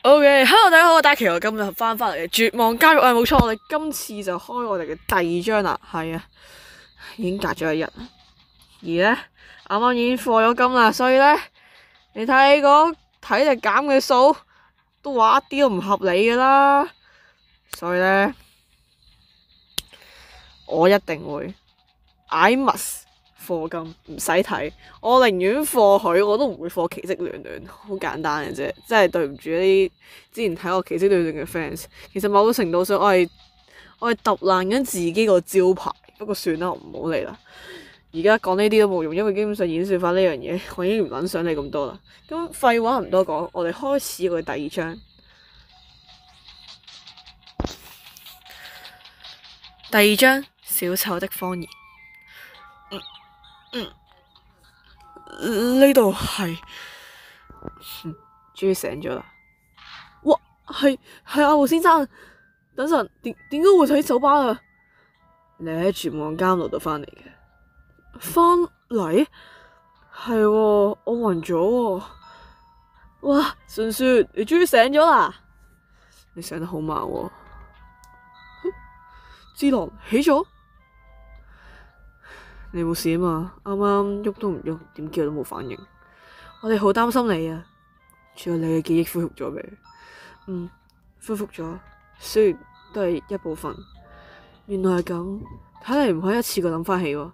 OK，Hello，大家好，我係大奇，我今日翻嚟嘅絕望監獄啊，冇錯，我哋今次就開我哋嘅第二章啦，係啊，已經隔咗一日，而呢，啱啱已經課咗金啦，所以呢，你睇嗰體力減嘅數都話一啲都唔合理噶啦，所以呢，我一定會 I must 課金，唔使睇，我寧願課佢，我都唔會課奇蹟暖暖，好簡單嘅啫，真係對唔住一啲之前睇過奇蹟暖暖嘅 fans。其實某個程度上，我係揼爛緊自己個招牌，不過算啦，我唔好理啦。而家講呢啲都冇用，因為基本上演算法呢樣嘢，我已經唔撚想你咁多啦。咁廢話唔多講，我哋開始我嘅第二章。第二章，小丑的謊言。呢度係，終於醒咗啦！哇，係阿胡先生，等陣點解會喺酒吧啊？你喺絕望監獄度翻嚟嘅？翻嚟？係喎，我暈咗喎！哇，順雪，你終於醒咗啦！你醒得好慢喎！智狼起咗？你冇事啊嘛？啱啱喐都唔喐，點叫都冇反應。我哋好擔心你啊！仲有你嘅記憶恢復咗未？恢復咗，雖然都係一部分。原來係咁，睇嚟唔可以一次過諗翻起喎。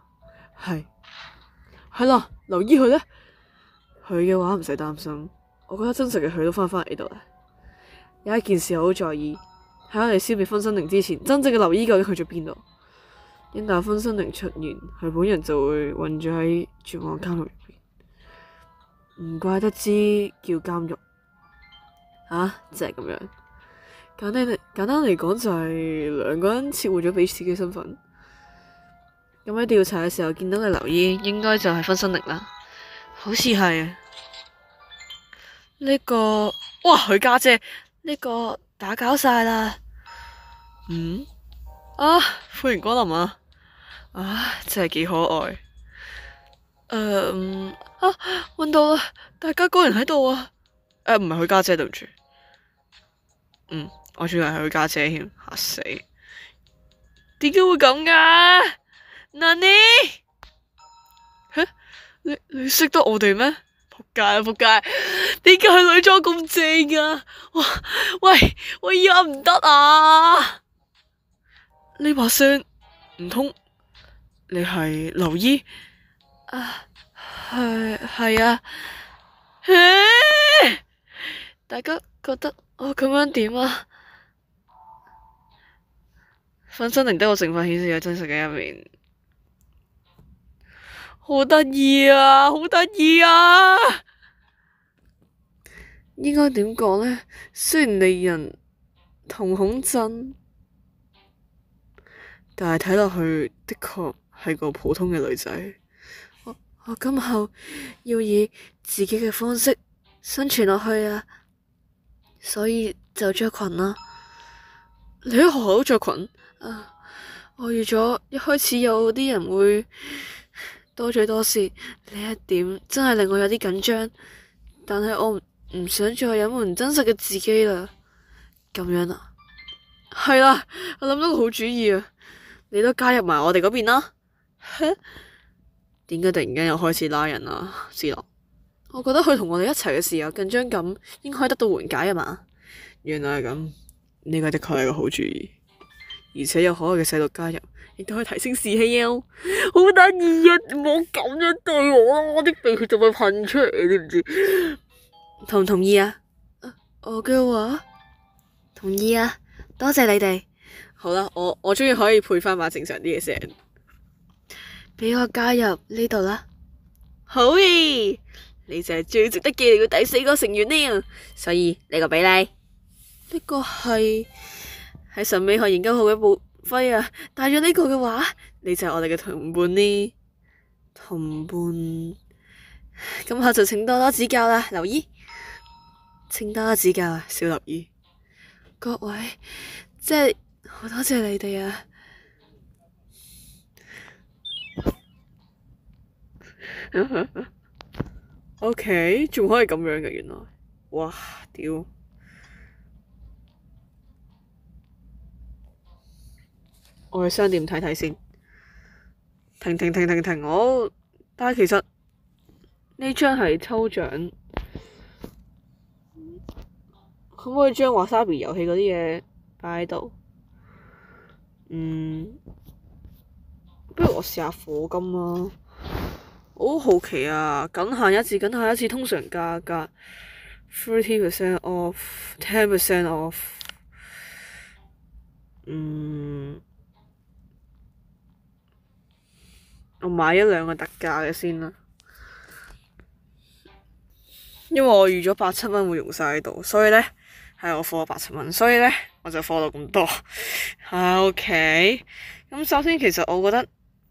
係啦，留意佢呢。佢嘅話唔使擔心，我覺得真實嘅佢都翻返嚟呢度啦。有一件事我好在意，喺我哋消滅分身靈之前，真正嘅留意究竟去咗邊度？一旦分身靈出現，佢本人就會困咗喺絕望監獄入邊。唔怪得知叫監獄，就係咁樣。簡單嚟講就係兩個人切換咗彼此嘅身份。咁喺調查嘅時候見到嘅留意，應該就係分身靈啦。好似係啊。呢個，哇，佢家姐呢個打攪晒啦。歡迎光臨啊！真係幾可愛。搵到啦，大家果然喺度啊！唔係佢家姐，對唔住。我仲以為係佢家姐添，嚇死！點解會咁噶？Nani？你識得我哋咩？仆街啊仆街！點解佢女裝咁正啊？哇！喂，而家唔得啊！呢把聲唔通你係劉姨？係啊。大家覺得我咁樣點啊？分身靈得個成分顯示有真實嘅一面，好得意啊！好得意啊！應該點講呢？雖然令人瞳孔震，但係睇落去的確係個普通嘅女仔。我今後要以自己嘅方式生存落去啊，所以就着裙啦。你喺學校都着裙？我預咗一開始有啲人會多嘴多舌，呢一點真係令我有啲緊張。但係我唔想再隱瞞真實嘅自己啦。咁樣啊？係啦，我諗到個好主意啊！你都加入埋我哋嗰邊啦。點解突然間又開始拉人啊？智朗，我覺得佢同我哋一齊嘅時候緊張感應該得到緩解啊嘛。原來係咁，呢個的確係個好主意，而且有可愛嘅細路加入，亦都可以提升士氣啊！好得意啊！唔好咁樣對我啲鼻血就會噴出嚟，知唔知？同唔同意啊？我嘅話同意啊！多謝你哋。好啦，我終於可以配翻把正常啲嘅聲。俾我加入呢度啦！好嘢，你就係最值得記嚟嘅第4個成員呢，所以呢個俾你。呢個係喺神美學研究部嘅部輝啊！帶咗呢個嘅話，你就係我哋嘅同伴呢。同伴，今後就請多多指教啦，留意。請多多指教啊，小留意。各位，即係好多謝你哋啊！OK，仲可以咁樣嘅原來，哇屌！ 我去商店睇睇先。停！但係其實呢張係抽獎，可唔可以將華沙比遊戲嗰啲嘢擺喺度？不如我試下課金啦。我好好奇啊，僅限一次，通常價格 30% off，10% off。我買一兩個特價嘅先啦，因為我預咗87蚊會用晒喺度，所以咧係我課咗87蚊，所以咧我就課到咁多。OK，咁首先其實我覺得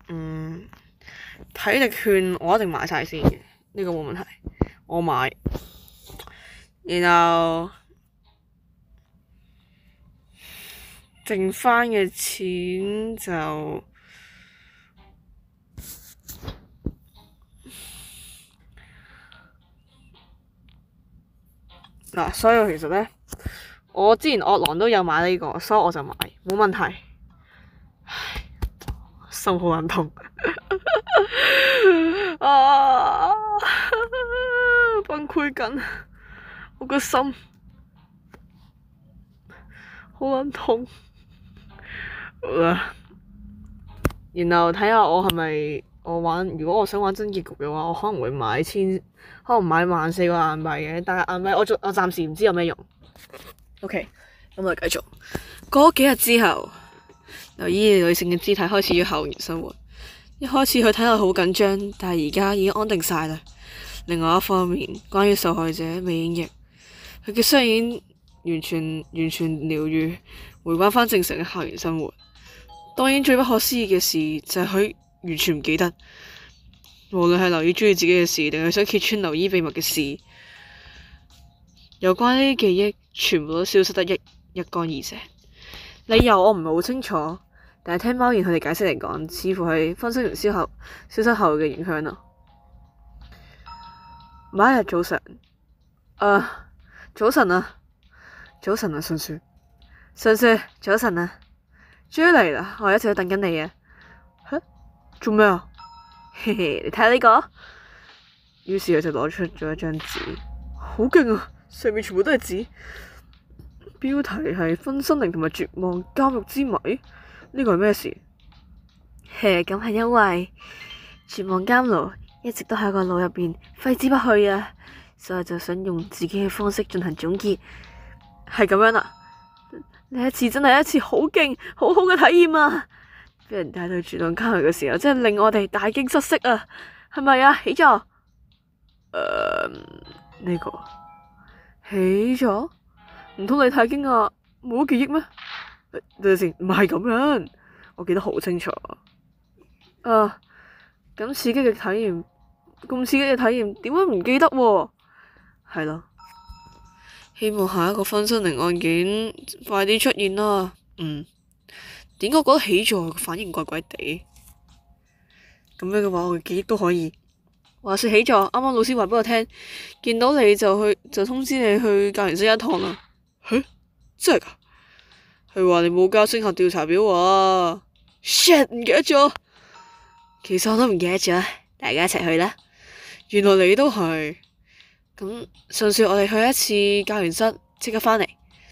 體力券我一定買晒先嘅，呢個冇問題，我買。然後剩翻嘅錢就嗱，所以其實咧，我之前惡狼都有買呢個，所以我就買，冇問題。唉，心好撚痛啊！崩潰緊，我個心好撚痛。然後睇下我係咪如果我想玩真結局嘅話，我可能會買14,000個硬幣嘅，但係硬幣我暫時唔知有咩用。OK，咁我哋繼續。過咗幾日之後，由於女性嘅肢體開始咗校園生活。一開始佢睇落好緊張，但係而家已經安定晒啦。另外一方面，關於受害者未演繹，佢嘅傷已經完全療癒，回歸返正常嘅校園生活。當然最不可思議嘅事就係佢完全唔記得，無論係留意鍾意自己嘅事，定係想揭穿留意秘密嘅事，有關呢啲記憶全部都消失得一乾二淨。理由我唔係好清楚，但係聽貓然佢哋解釋嚟講，似乎係分析完消失後嘅影響咯。某一日早晨，早晨啊，順雪，早晨啊，終於嚟啦！我一直都等緊你啊。吓？做咩啊？嘿嘿，你睇下呢個。於是佢就攞出咗一張紙，好勁啊！上面全部都係紙，標題係分身靈同埋絕望監獄之謎。呢個係咩事？咁係因為絕望監牢一直都喺個腦入邊揮之不去啊，所以就想用自己嘅方式進行總結。係咁樣啦，呢一次真係一次好勁、好好嘅體驗啊！俾人帶到絕望監獄嘅時候，真係令我哋大驚失色啊！係咪啊？起咗？呢個起咗？唔通你太驚訝冇記憶咩？等陣先，唔係咁樣，我記得好清楚。咁刺激嘅體驗，點解唔記得喎？係咯，希望下一個分身靈案件快啲出現啦。點解我覺得起咗個反應怪怪地？咁樣嘅話，我嘅記憶都可以。話說起咗，啱啱老師話俾我聽，見到你就通知你去教員室一趟啦。真係㗎？佢話你冇交升學調查表啊 ！shit， 唔記得咗。其實我都唔記得咗，大家一齊去啦。原來你都係。咁順說我哋去一次教員室，即刻返嚟。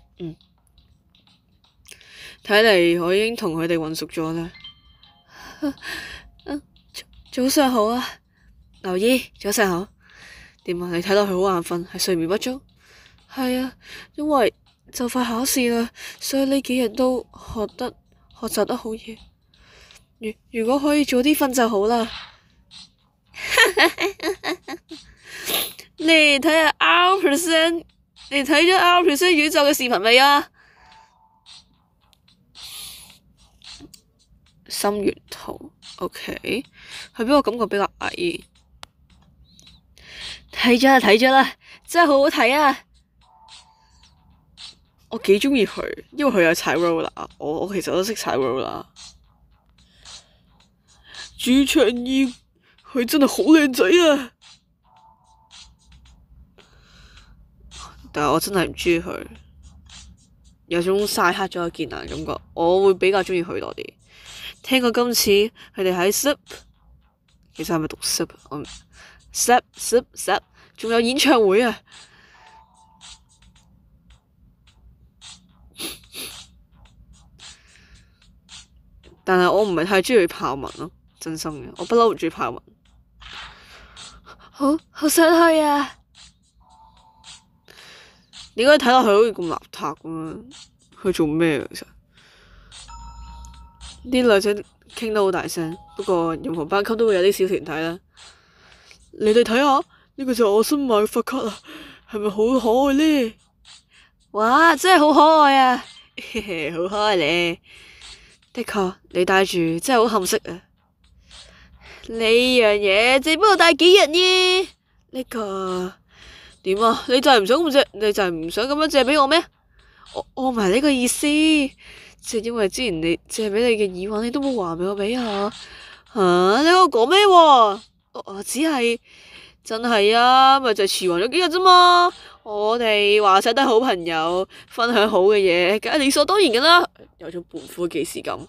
睇嚟我已經同佢哋混熟咗啦。早上好啊，劉姨，早上好。點啊？你睇落去好眼瞓，係睡眠不足？係啊，因為就快考試啦，所以呢幾日都學習得好夜。如果可以早啲瞓就好啦。你睇下 R%， 你睇咗 R% 宇宙嘅視頻未啊？心源圖 OK， 係俾我感覺比較矮。睇咗啦，真係好好睇啊！我幾鍾意佢，因為佢有踩 roller，我其實都識踩 roller。朱長義，佢真係好靚仔啊！但係我真係唔鍾意佢，有種曬黑咗嘅健男感覺。我會比較鍾意佢多啲。 聽講今次佢哋喺 SUP， 其實係咪讀 SUP？SUP，仲有演唱會啊！但係我唔係太中意豹紋咯，真心嘅，我不嬲唔中意豹紋。好想去啊！點解睇落去好似咁邋遢咁樣？去做咩啊？其實啲女仔傾得好大聲，不過任何班級都會有啲小團體啦。你哋睇下，呢個就係我新買嘅發卡啊，係咪好可愛呢？哇，真係好可愛啊！好可愛咧。的確，你戴住真係好合適啊！呢樣嘢只不過戴幾日啫。呢個點啊？你就係唔想咁借？你就係唔想咁樣借俾我咩？我唔係呢個意思，即係因為之前你借俾你嘅耳環，你都冇還俾我俾啊！吓，你喺度講咩？我只係真係啊，咪就係遲還咗幾日啫嘛。我哋話晒都係好朋友，分享好嘅嘢，梗係理所當然噶啦。有種半夫既視感。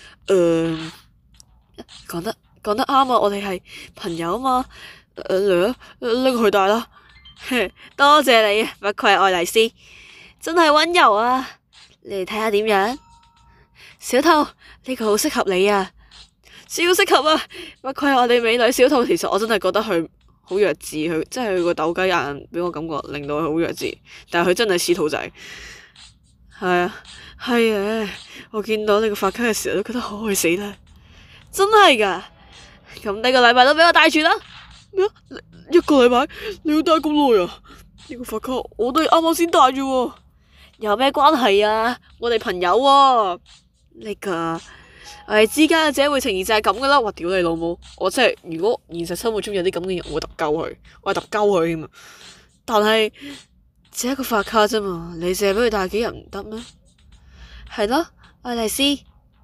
講得啱啊！我哋係朋友啊嘛。嚟啊，拎佢戴啦。多謝你，不愧係愛麗絲，真係溫柔啊！你哋睇下點樣？小兔，呢個好適合你啊，超適合啊！不愧係我哋美女小兔。其實我真係覺得佢好弱智，佢真係佢個鬥雞眼俾我感覺令到佢好弱智，但係佢真係似兔仔。係啊，係啊，我見到你個發卡嘅時候都覺得可愛死啦，真係噶。咁呢個禮拜都俾我戴住啦。咩啊？一個禮拜你要戴咁耐啊？呢個發卡我都係啱啱先戴住喎。有咩關係啊？我哋朋友喎。呢個我哋之間嘅姐妹情誼就係咁噶啦。哇！屌你老母！我真係如果現實生活中有啲咁嘅人，我會揼鳩佢，我係揼鳩佢添啊！但係只係一個發卡啫嘛，你借俾佢戴幾日唔得咩？係咯，愛麗絲。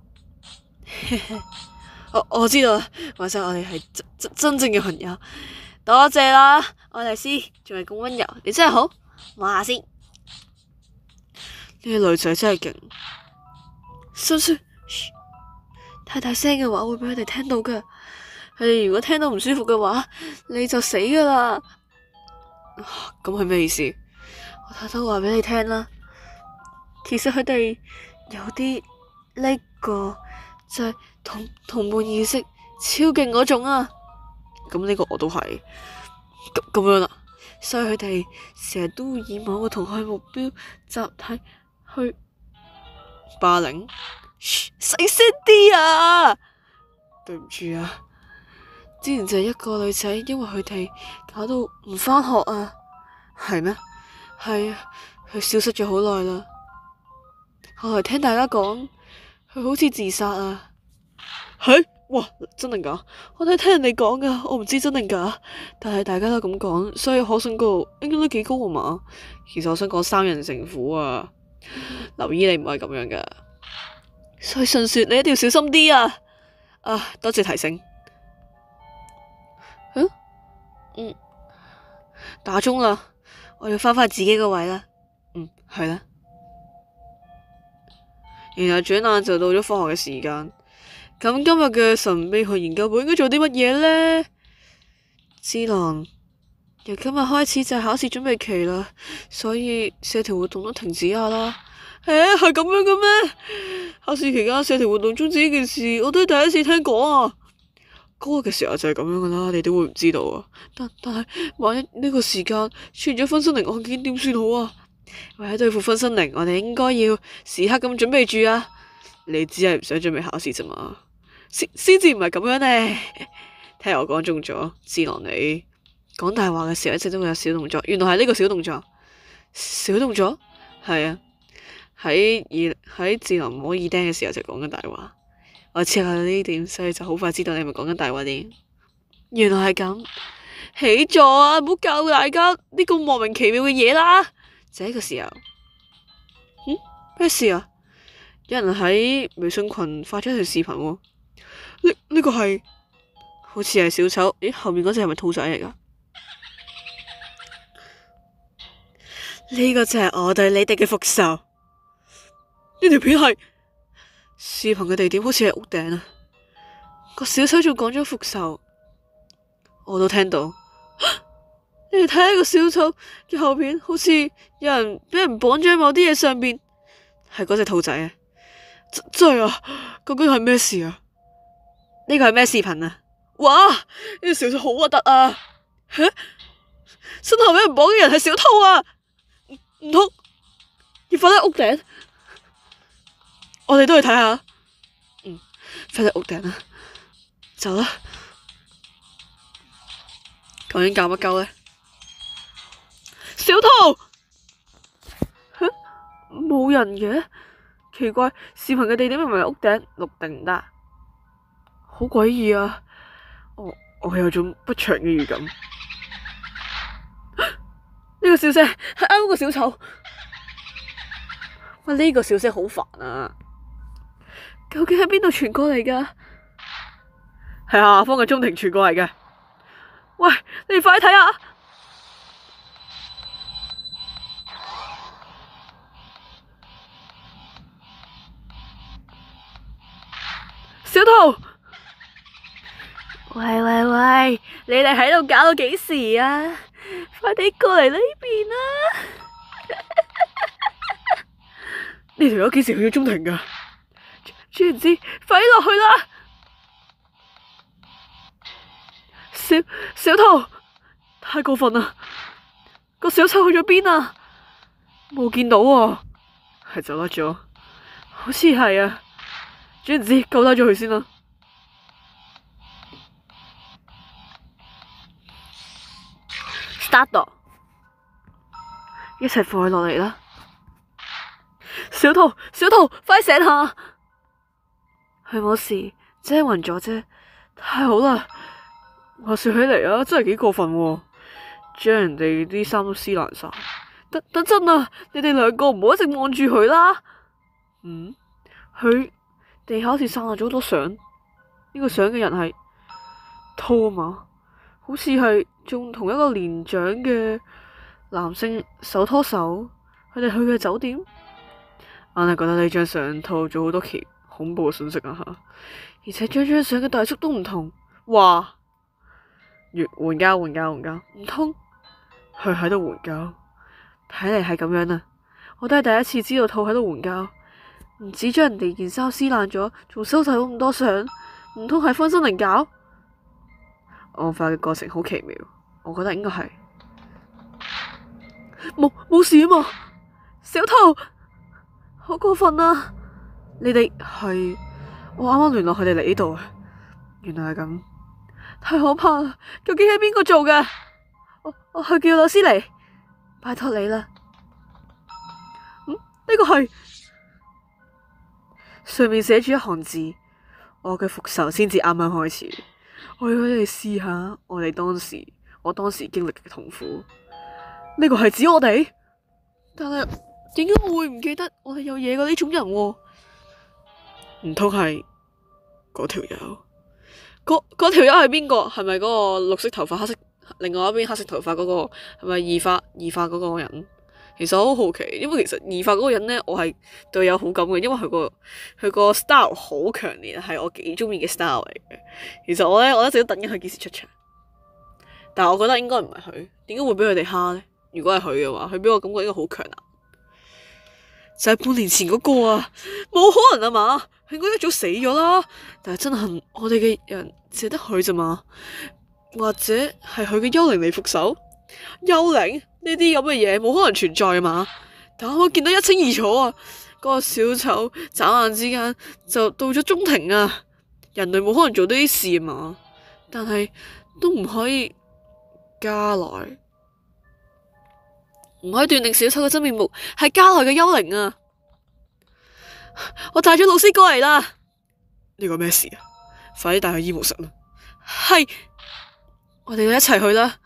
我知道啦，話晒我哋係真正嘅朋友，多謝啦，愛麗絲，仲係咁溫柔，你真係好，望下先。呢啲女仔真係勁，心酸，太大聲嘅話會俾佢哋聽到噶，佢哋如果聽到唔舒服嘅話，你就死噶啦。咁係咩意思？我偷偷話俾你聽啦，其實佢哋有啲呢個就係同伴意識超勁嗰種啊！咁呢個我都係咁樣啦，所以佢哋成日都會以某個同學目標集體去霸凌。細聲啲啊！對唔住啊，之前就係一個女仔，因為佢哋搞到唔返學啊。係咩？係啊，佢消失咗好耐啦。後來聽大家講，佢好似自殺啊。係？哇，真定假？我都係聽人哋講噶，我唔知真定假。但係大家都咁講，所以可信度應該都幾高啊嘛。其實我想講三人成虎啊，留意你唔係咁樣噶。所以順說你一定要小心啲啊！啊，多謝提醒。打鐘啦，我要返返自己個位啦。係啦。然後轉眼就到咗放學嘅時間。咁今日嘅神秘學研究部應該做啲乜嘢呢？智囊，由今日開始就係考試準備期啦，所以社團活動都停止下啦。係咁樣嘅咩？考試期間社團活動終止呢件事，我都係第一次聽講啊。高一嘅時候就係咁樣噶啦，你點會唔知道啊？但係萬一呢個時間出現咗分身靈案件，點算好啊？為咗對付分身靈，我哋應該要時刻咁準備住啊！你只係唔想準備考試啫嘛？先至唔係咁樣呢。聽我講中咗，智囊你講大話嘅時候一直都會有小動作，原來係呢個小動作。小動作？係啊，喺智囊摸耳釘嘅時候就講緊大話。我知下呢點，所以就好快知道你係咪講緊大話啲。原來係咁，起座啊！唔好教大家呢個莫名其妙嘅嘢啦。就喺呢個時候，咩事啊？有人喺微信群發咗一條視頻喎。呢個係好似係小丑。咦，後面嗰隻係咪兔仔嚟噶？呢個就係我對你哋嘅復仇。呢條片係視頻嘅地點好似係屋頂啊！個小丑仲講咗復仇，我都聽到。你哋睇下個小丑嘅後邊，好似有人俾人綁咗喺某啲嘢上邊，係嗰隻兔仔啊！真係啊！究竟係咩事啊？呢個係咩視頻啊？哇！呢個小丑好核突啊！吓，身後俾人綁嘅人係小偷啊！唔通要瞓喺屋頂？我哋都去睇下。瞓喺屋頂啊！走啦！究竟搞乜鳩呢？小偷！冇人嘅，奇怪，視頻嘅地點明明係屋頂，錄定唔得，好詭異啊！我有種不祥嘅預感。呢個笑聲係啱個小丑。喂，呢個笑聲好煩啊！究竟喺邊度傳過嚟噶？係下方嘅中庭傳過嚟嘅。喂，你哋快啲睇下！小偷！喂，你哋喺度搞到幾時啊？快啲過嚟呢邊啊！呢條友幾時去咗中庭噶？知唔知？快啲落去啦！小偷，太過分啦！個小丑去咗邊啊？冇見到啊，係走甩咗，好似係啊。總之救低咗佢先啦。Start， 一齊放佢落嚟啦！小偷，快醒下！佢冇事，只係暈咗啫。太好啦！話說起嚟啊，真係幾過分喎，將人哋啲衫都撕爛晒。等陣啊！你哋兩個唔好一直望住佢啦。佢地下好似散落咗好多相，呢個相嘅人係兔啊嘛，好似係仲同一個年長嘅男性手拖手，佢哋去嘅酒店。硬係覺得呢張相透咗好多恐怖嘅信息啊吓，而且張相嘅大叔都唔同，哇！換交，唔通佢喺度援交？睇嚟係咁樣啊！我都係第一次知道兔喺度援交，唔止將人哋件衫撕爛咗，仲收晒咗咁多相，唔通係分身嚟搞？案發嘅過程好奇妙，我覺得應該係冇事啊嘛！小偷，好過分啊！你哋係我啱啱聯絡佢哋嚟呢度啊，原來係咁，太可怕啦！究竟係邊個做嘅？我去叫老師嚟，拜託你啦。呢個係上面寫住一行字，我嘅復仇先至啱啱開始。我要你哋試下我當時經歷嘅痛苦。呢個係指我哋，但係點解我會唔記得我哋有嘢過呢種人喎？唔通係嗰條友？嗰條友係邊個？係咪嗰個綠色頭髮黑色，另外一邊黑色頭髮嗰個係咪異化嗰個人？其實我好好奇，因為其實異化嗰個人呢，我係對有好感嘅，因為佢個 style 好強烈，係我幾中意嘅 style 嚟嘅。其實我一直都等緊佢幾時出場，但係我覺得應該唔係佢，點解會俾佢哋蝦呢？如果係佢嘅話，佢俾我感覺應該好強硬。就係半年前嗰個啊，冇可能啊嘛，佢應該一早死咗啦。但係真係我哋嘅人只得佢咋嘛？或者係佢嘅幽靈嚟復仇？幽靈呢啲咁嘅嘢冇可能存在啊嘛！但我見得一清二楚啊！嗰個小丑眨眼之間就到咗中庭啊！人類冇可能做到啲事啊嘛！但係都唔可以加來，唔可以斷定小丑嘅真面目係加來嘅幽靈啊！我帶咗老師過嚟啦！呢個咩事啊？快啲帶去醫務室啦！係，我哋要一齊去啦！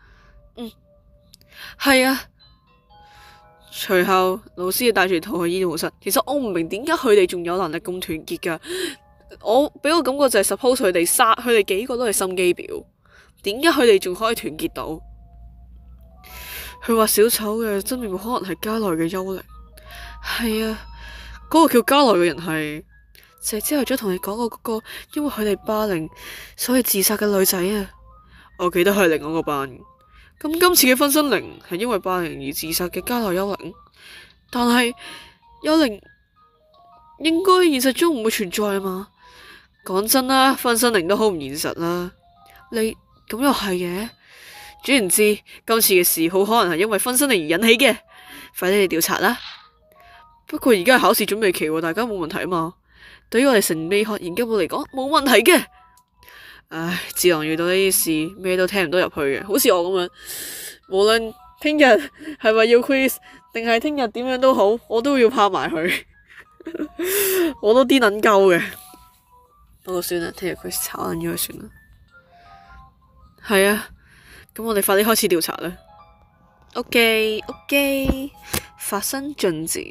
係啊，隨後老師要帶住兔去醫務室。其實我唔明點解佢哋仲有能力咁團結噶。我俾我感覺就係 suppose 佢哋幾個都係心機婊，點解佢哋仲可以團結到？佢話小丑嘅真面目可能係加來嘅幽靈。係啊，嗰個叫加來嘅人係就係朝頭早同你講過嗰個因為佢哋霸凌所以自殺嘅女仔啊。我記得係另外一個班。咁今次嘅分身靈係因為霸凌而自殺嘅加奈幽靈，但係幽靈應該現實中唔會存在啊嘛。講真啦，分身靈都好唔現實啦。你咁又係嘅。總言之，今次嘅事好可能係因為分身靈而引起嘅，快啲去調查啦。不過而家係考試準備期喎，大家冇問題啊嘛。對於我哋神秘學研究部嚟講，冇問題嘅。唉，智能遇到呢啲事，咩都聽唔到入去嘅，好似我咁樣。無論聽日係咪要 quiz，定係聽日點樣都好，我都要拍埋佢。我都癲撚鳩嘅。不過算啦，聽日 quiz 炒撚咗佢算啦。係啊，咁我哋快啲開始調查啦。OK，發生進展。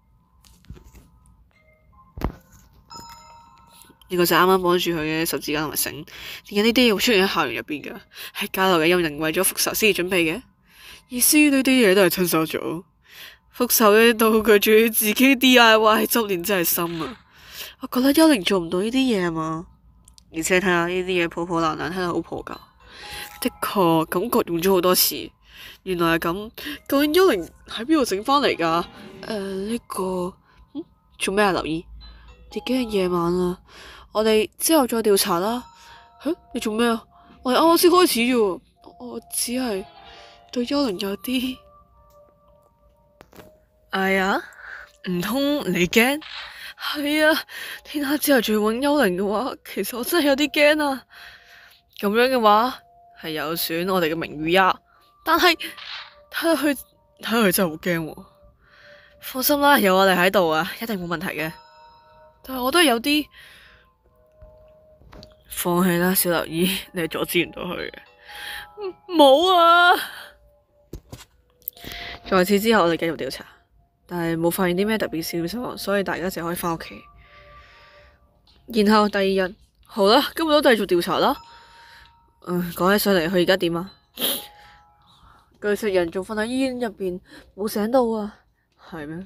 呢個就啱啱綁住佢嘅十字架同埋繩，點解呢啲嘢會出現喺校園入邊噶？係加勒嘅幽靈為咗復仇先至準備嘅，意思呢啲嘢都係親手做。復仇嘅道具仲要自己 DIY，執念真係深啊！我覺得幽靈做唔到呢啲嘢啊嘛，而且睇下呢啲嘢破破爛爛，睇得好破舊。的確感覺用咗好多次，原來係咁。究竟幽靈喺邊度整翻嚟噶？呢個做咩啊？留意，已經係夜晚啦。我哋之後再調查啦。你做咩啊？我哋啱啱先開始啫，我只係對幽靈有啲……哎呀，唔通你驚？係啊，天黑之後仲要搵幽靈嘅話，其實我真係有啲驚啊。咁樣嘅話係有損我哋嘅名譽啊。但係睇落去真係好驚喎。放心啦，有我哋喺度啊，一定冇問題嘅。但係我都係有啲……放棄啦，小留意，你係阻止唔到佢嘅。冇啊！在此之後，我哋繼續調查，但係冇發現啲咩特別線索，所以大家就可以返屋企。然後第二日，好啦，今日都繼續調查啦。講起上嚟，佢而家點啊？據說人仲瞓喺醫院入邊，冇醒到啊。係咩？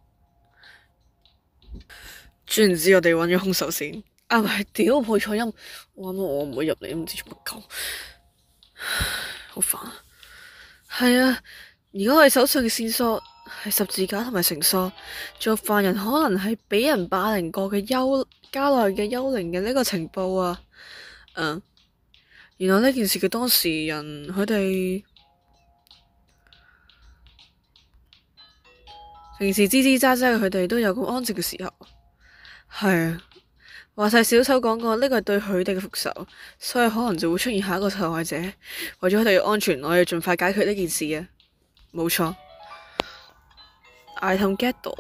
總之，我哋揾咗兇手先。唔係，屌配錯音，我唔會入嚟，唔知做乜鳩，好煩啊！係啊，而家我哋手上嘅線索係十字架同埋繩索，仲有犯人可能係俾人霸凌過嘅家內嘅幽靈嘅呢個情報啊。原來呢件事嘅當事人佢哋平時吱吱喳喳嘅，佢哋都有咁安靜嘅時候。係啊。話晒小丑講過呢個係對佢哋嘅復仇，所以可能就會出現下一個受害者。為咗佢哋嘅安全，我要盡快解決呢件事嘅。冇錯，item get 到。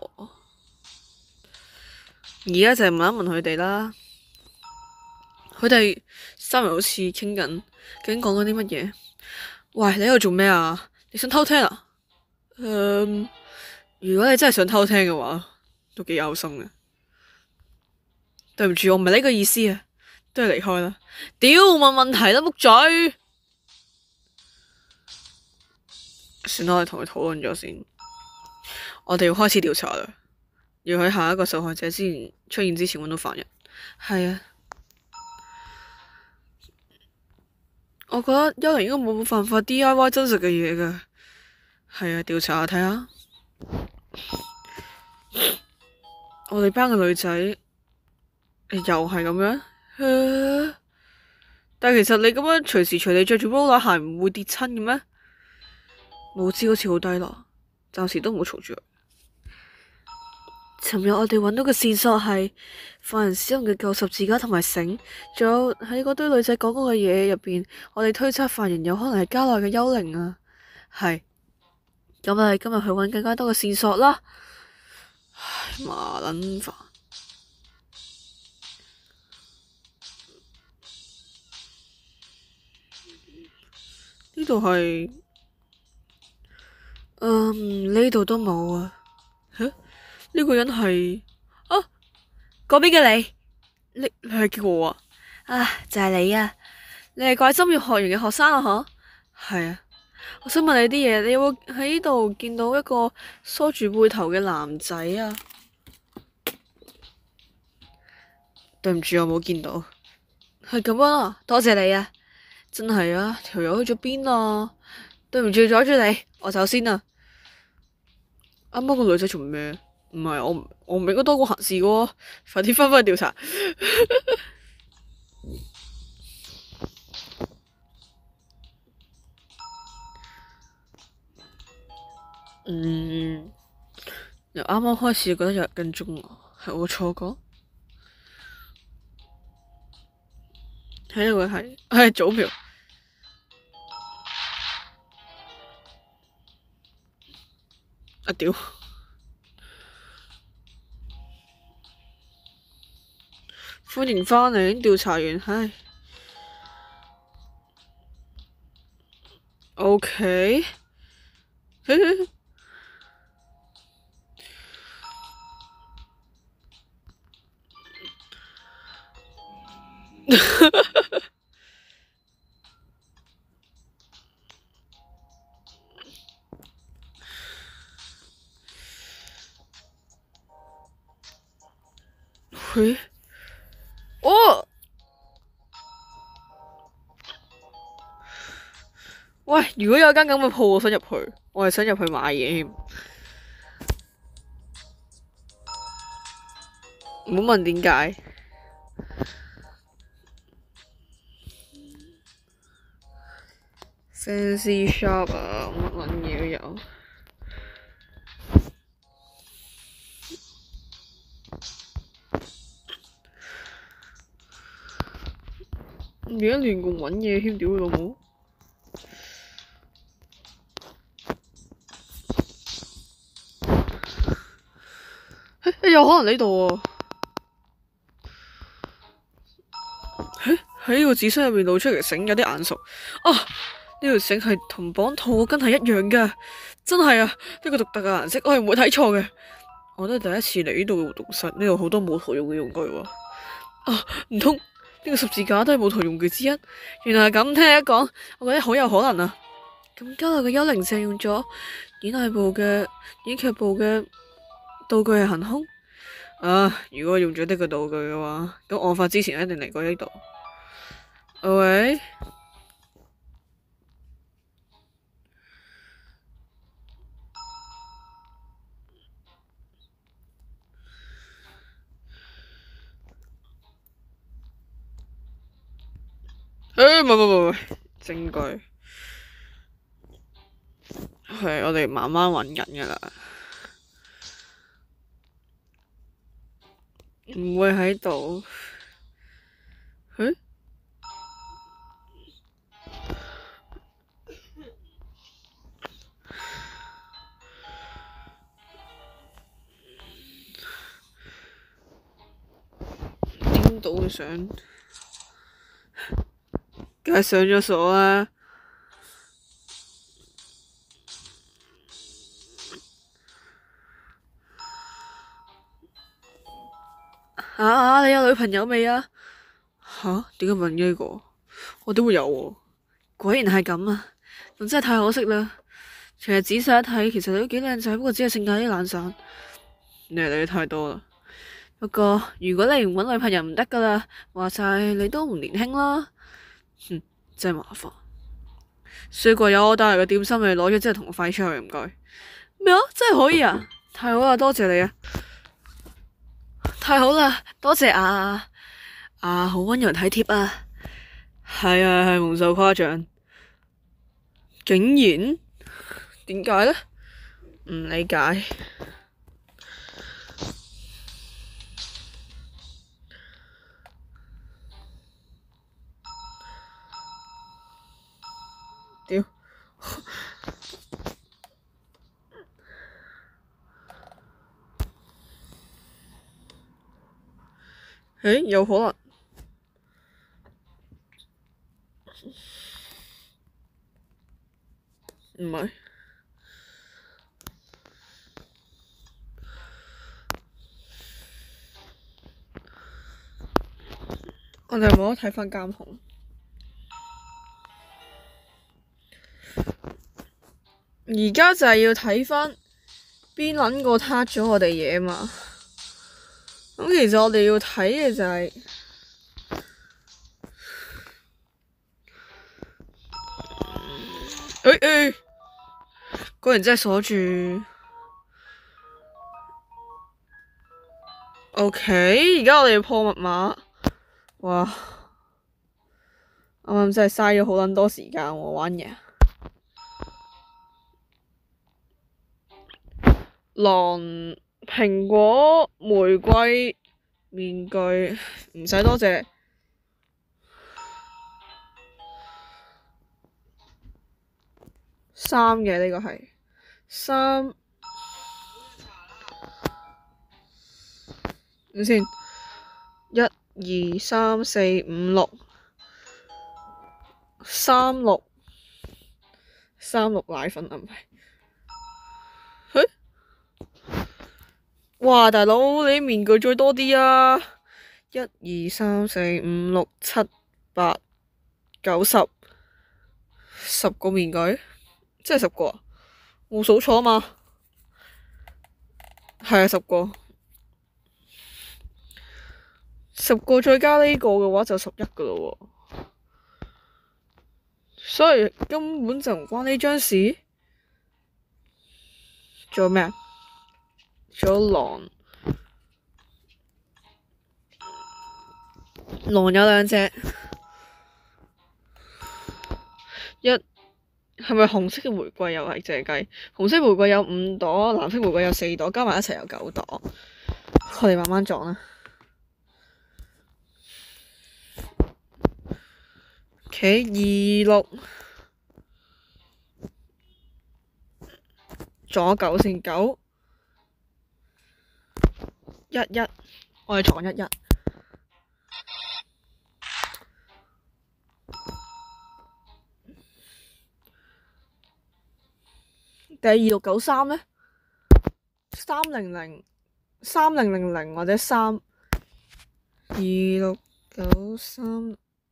而家就係問一問佢哋啦。佢哋三人好似傾緊，究竟講緊啲乜嘢？喂，你喺度做咩啊？你想偷聽啊？如果你真係想偷聽嘅話，都幾有心嘅。對唔住，我唔係呢個意思啊，都係離開啦。屌，問問題啦，木嘴。算啦，我哋同佢討論咗先。我哋要開始調查啦，要喺下一個受害者出現之前揾到犯人。係啊，我覺得幽靈應該冇辦法 DIY 真實嘅嘢噶。係啊，調查下睇下。我哋班嘅女仔。又係咁樣，但係其實你咁樣隨時隨地着住 roller 鞋唔會跌親嘅咩？舞姿好似好低落，暫時都唔好嘈住佢。尋日我哋揾到嘅線索係犯人使用嘅舊十字架同埋繩，仲有喺嗰堆女仔講過嘅嘢入邊，我哋推測犯人有可能係家內嘅幽靈啊。係，咁我哋今日去揾更加多嘅線索啦。唉，麻撚煩。呢度係，呢度都冇啊。呢個人係嗰邊嘅你係叫我啊？就係你啊！你係怪針藥學園嘅學生啊？嗬？係啊。我想問你啲嘢，你有冇喺呢度見到一個梳住背頭嘅男仔啊？ 對唔住，我冇見到。係咁啊，多謝你啊！真係啊，條友去咗邊啊？對唔住阻住你，我走先啦。啱啱個女仔做咩？唔係我唔應該多管閒事嘅喎，快啲翻返去調查。由啱啱開始覺得有人跟蹤我，係我錯覺？喺度係早苗。啊屌！歡迎返嚟調查員，唉。OK。喂，哦，喂，如果有間咁嘅鋪，我想入去，我係想入去買嘢添。唔好問點解。Fancy shop 啊，乜撚嘢都有。而家亂咁揾嘢添，屌佢老母！有可能呢度喎。喺呢個紙箱入面露出嚟嘅繩有啲眼熟。啊！呢條繩係同綁套嗰根係一樣㗎，真係啊！呢個獨特嘅顏色，我係唔會睇錯嘅。我都係第一次嚟呢度活動室，呢度好多冇圖用嘅用具喎。啊！唔通呢個十字架都係冇圖用具之一？原來係咁，聽你一講，我覺得好有可能啊！咁交流嘅幽靈淨用咗演劇部嘅道具係行兇。啊！如果用咗呢個道具嘅話，咁案發之前一定嚟過呢度。喂？唔，證據係我哋慢慢揾緊㗎啦，唔會喺度。點到嘅相？梗係上咗鎖啦！你有女朋友未啊？吓？點解問呢個？我點會有喎？果然係咁啊！咁真係太可惜啦。其實仔細一睇，其實你都幾靚仔，不過只係性格啲懶散。你係理得太多啦。不過如果你唔搵女朋友唔得噶啦，話晒你都唔年輕啦。真係麻煩。衰過有我帶嚟嘅點心，你攞咗之後同我快出去，唔該。咩啊？真係可以啊！太好啦，多謝你啊！太好啦，多謝啊！好溫柔體貼啊！係啊，係蒙受誇獎。竟然？點解呢？唔理解。屌！有可能。唔係。我哋冇得睇返監控。而家就係要睇返邊撚個撻咗我哋嘢嘛。咁其實我哋要睇嘅就係果然真係鎖住。OK， 而家我哋要破密碼。哇！啱啱真係嘥咗好撚多時間喎，玩嘢。狼、蘋果、玫瑰、面具，唔使多謝。3嘅呢個係3。等先，1、2、3、4、5、6。36奶粉啊，唔係。哇，大佬，你面具再多啲啊！1、2、3、4、5、6、7、8、9、10個面具，真係10個啊！冇數錯啊嘛，係啊，10個，10個再加呢個嘅話就11個咯喎，所以根本就唔關呢張事。仲有咩啊？仲有狼有2隻，係咪紅色嘅玫瑰又係淨係計？紅色玫瑰有5朵，藍色玫瑰有4朵，加埋一齊有9朵。我哋慢慢撞啦。OK， 26撞咗9先，9、11，我哋撞11。第2693呢？300、3000或者32693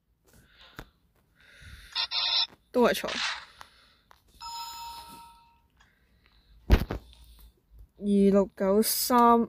都係錯。2693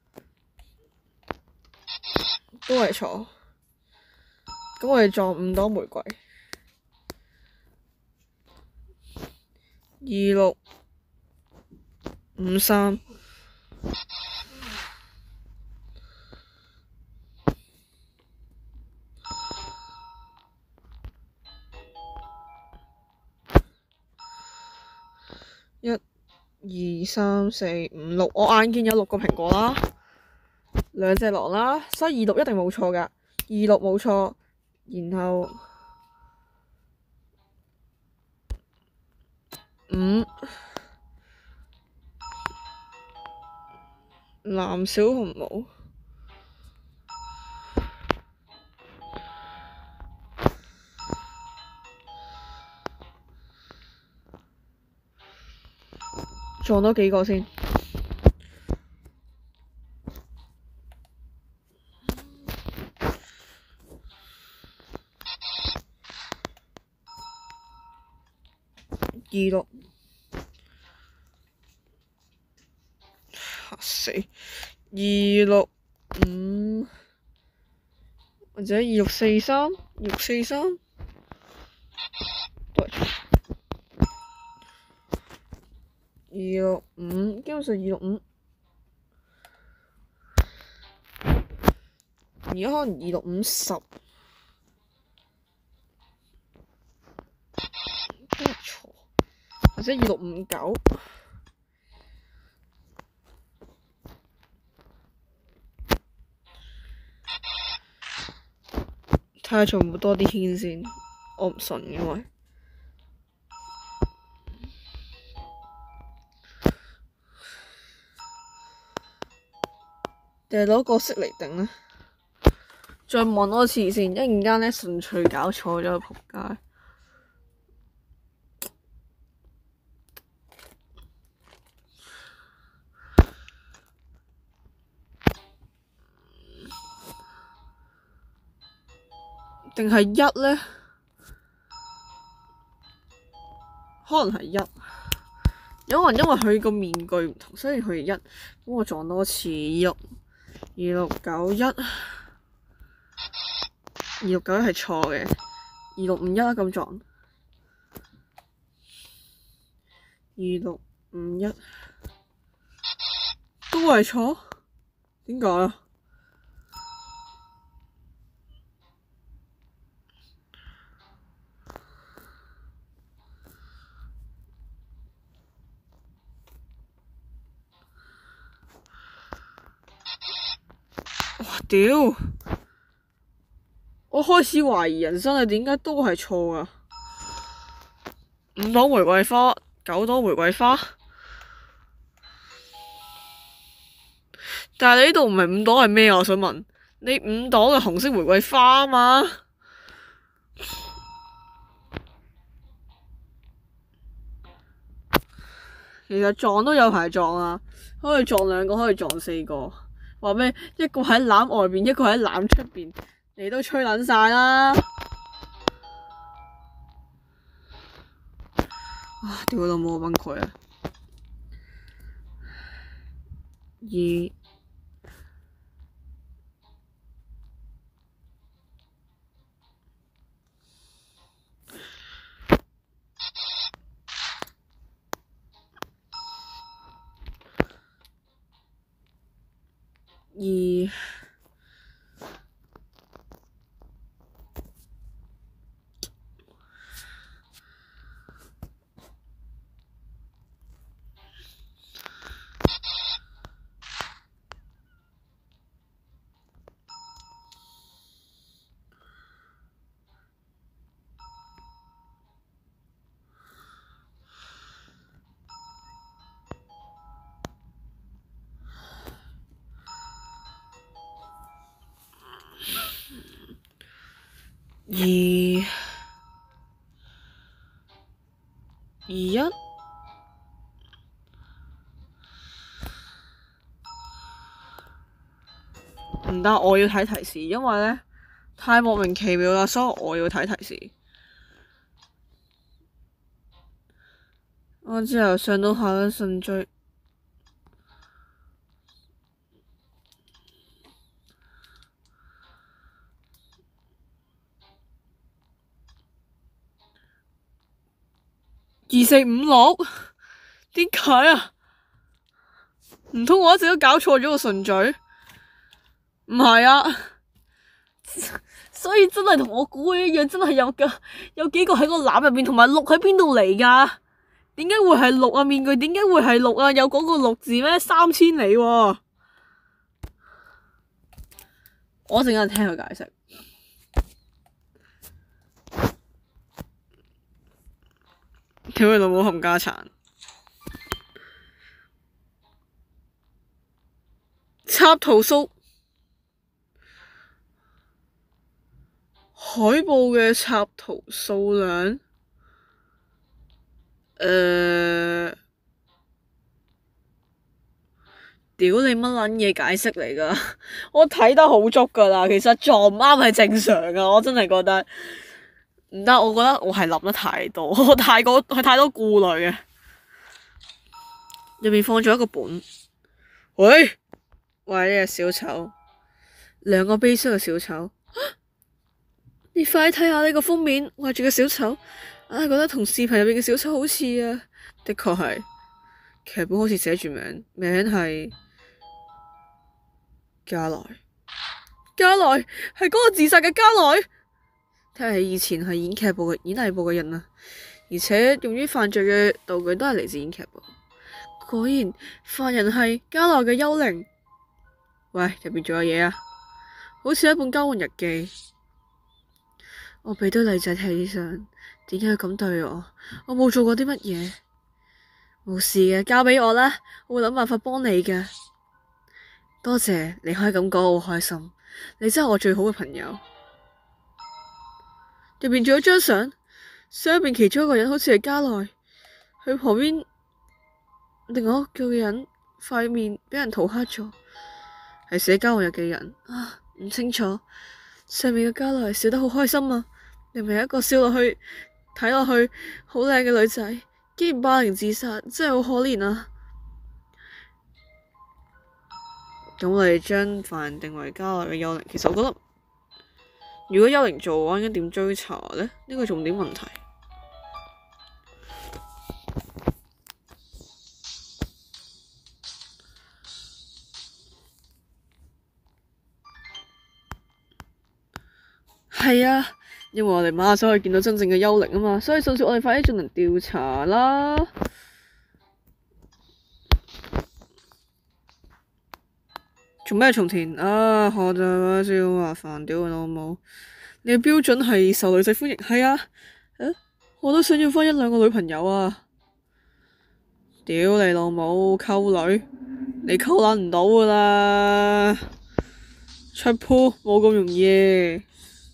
都係錯。咁我哋撞5朵玫瑰。2653。1、2、3、4、5、6，我眼見有6個蘋果啦，2隻狼啦，所以26一定冇錯㗎，26冇錯，然後5藍小紅帽。撞多幾個先。26，嚇死！265或者2643都係錯。265，基本上265，而家可能2650都係錯，或者2659。睇下仲有冇多啲牽先，我唔信因為。定係攞個色嚟頂呢？再望多次先，一陣間呢順序搞錯咗，仆街。定係1呢？可能係1。有可能因為佢個面具唔同，所以佢係1。咁我撞多次2691，2691係錯嘅，2651咁撞。 2651都係錯，點解啊？哇屌！我開始懷疑人生係點解都係錯噶。5朵玫瑰花，9朵玫瑰花，但係你呢度唔係5朵係咩啊？我想問你5朵嘅紅色玫瑰花啊嘛？其實撞都有排撞啊，可以撞2個，可以撞4個。話咩？一個喺籃外邊，一個喺籃出邊，你都吹撚晒啦！啊！屌老母，崩潰啊！2、2、21唔得，我要睇提示，因為呢太莫名其妙啦，所以我要睇提示。我之後上到下嘅順序。2456，點解啊？唔通我一直都搞錯咗個順序？唔係啊，所以真係同我估嘅一樣，真係有幾個喺個籃入邊，同埋6喺邊度嚟㗎？點解會係6啊？面具點解會係6啊？有嗰個6字咩？3000里喎！我陣間聽佢解釋。屌你老母冚家鏟！插圖數海報嘅插圖數量，屌你乜撚嘢解釋嚟㗎？我睇得好足㗎啦，其實撞唔啱係正常㗎，我真係覺得唔得，我覺得我係諗得太多，我太多顧慮嘅。入面放咗一個本，喂，呢隻小丑，2個悲傷嘅小丑。你快睇下呢個封面，畫住個小丑，覺得同視頻入面嘅小丑好似啊。的確係，劇本好似寫住名係加萊係嗰個自殺嘅加萊。睇嚟以前係演藝部嘅人啊，而且用於犯罪嘅道具都係嚟自演劇部。果然犯人係加萊嘅幽靈。喂，入邊仲有嘢啊？好似一本交換日記。我俾堆女仔睇相，點解要咁對我？我冇做過啲乜嘢。冇事嘅，交俾我啦，我會諗辦法幫你嘅。多謝，你可以咁講，我好開心。你真係我最好嘅朋友。入邊仲有張相，相入邊其中一個人好似係加萊，佢旁邊另外一個人塊面俾人塗黑咗，係寫交換日記嘅人啊，唔清楚。上面嘅加萊笑得好開心啊，明明係一個笑落去睇落去好靚嘅女仔，竟然霸凌自殺，真係好可憐啊！咁我哋將犯人定為加萊嘅幽靈，其實我覺得如果幽靈做嘅話，應該點追查呢？呢個重點問題。 係啊，因為我哋馬上可以見到真正嘅幽靈啊嘛，所以甚至我哋快啲進行調查啦。做咩松田啊？我就話笑話煩屌老母！你嘅標準係受女仔歡迎，係啊，我都想要返1、2個女朋友啊！屌你老母，溝女你溝撚唔到噶啦，出鋪冇咁容易。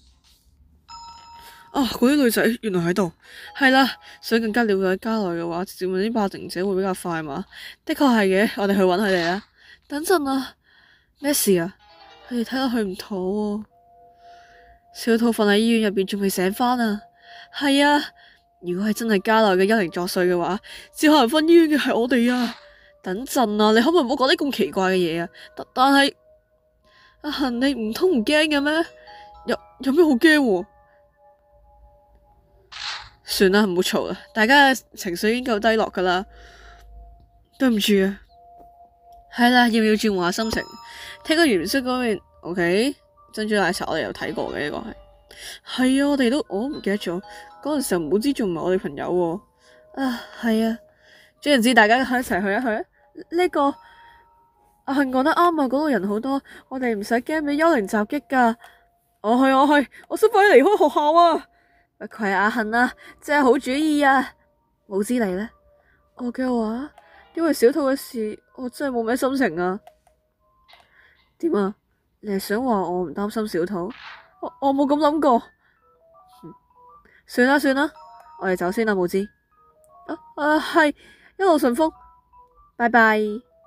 啊，嗰啲女仔原來喺度，係啦，想更加了解加奈嘅話，直接問啲霸凌者會比較快嘛？的確係嘅，我哋去揾佢哋啦。等陣啊，咩事啊？佢哋睇落去唔妥喎。小兔瞓喺醫院入邊，仲未醒返啊！係啊，如果係真係加奈嘅幽靈作祟嘅話，接可能瞓醫院嘅係我哋啊！等陣啊，你可唔可以唔好講啲咁奇怪嘅嘢啊？但係阿恒，你唔通唔驚嘅咩？有咩好驚喎？算啦，唔好嘈啦，大家嘅情緒已經夠低落噶啦。對唔住啊，係啦，要唔要轉換下心情？聽個元色嗰邊，OK？珍珠奶茶我哋有睇過嘅呢個係啊，我都唔記得咗嗰陣時候，唔好知仲唔係我哋朋友喎。啊，係啊，總言之，大家一齊去一去。呢個阿恒講得啱啊，嗰度人好多，我哋唔使驚俾幽靈襲擊噶。我去，我想快啲離開學校啊！不愧係阿恒啊，真係好主意啊！冇知你呢？我嘅話，因為小兔嘅事，我真係冇咩心情啊。點啊？你係想話我唔擔心小兔？我冇咁諗過。算啦，我哋走先啦，冇知。係，一路順風，拜拜。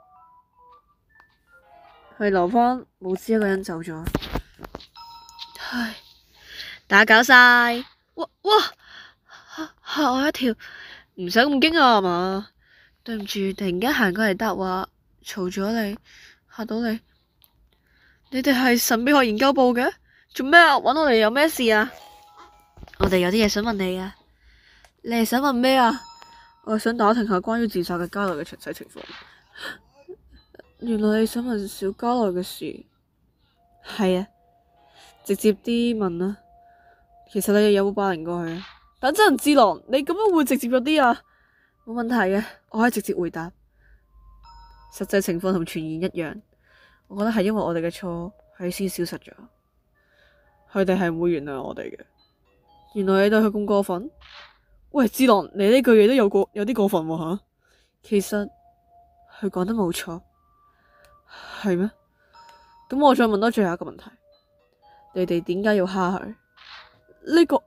佢留返冇知一個人走咗。唉，打攪晒。哇！嚇我一跳，唔使咁驚啊，係嘛？對唔住，突然間行過嚟答話，嘈咗你，嚇到你。你哋係神秘學研究部嘅？做咩啊？揾我哋有咩事啊？我哋有啲嘢想問你啊。你係想問咩啊？我係想打聽下關於自殺嘅加奈嘅詳細情況。原來你想問小加奈嘅事？係啊，直接啲問啊。其實你哋有冇霸凌過佢啊？等陣，智郎，你咁樣會直接咗啲啊？冇問題嘅，我可以直接回答。實際情況同傳言一樣，我覺得係因為我哋嘅錯，佢先消失咗。佢哋係唔會原諒我哋嘅。原來你對佢咁過分？喂，智郎，你呢句嘢都有啲過分喎吓。其實佢講得冇錯，係咩？咁我再問多最後一個問題，你哋點解要蝦佢？呢個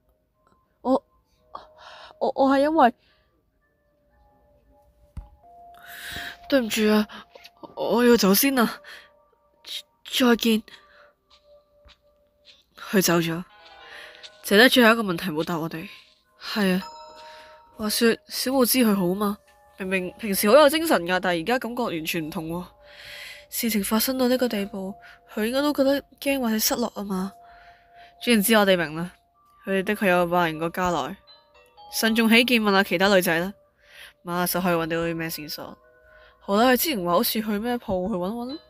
我係因為對唔住啊，我要走先啦，再見。佢走咗，剩低最後一個問題冇答我哋。係啊，話說小霧知佢好嘛？明明平時好有精神噶，但係而家感覺完全唔同喎。事情發生到呢個地步，佢應該都覺得驚或者失落啊嘛。總言之，我哋明啦，佢哋的確有霸凌過加奈。慎重起見，問下其他女仔啦，馬上可以揾到啲咩線索。好啦，佢之前話好似去咩鋪去揾揾。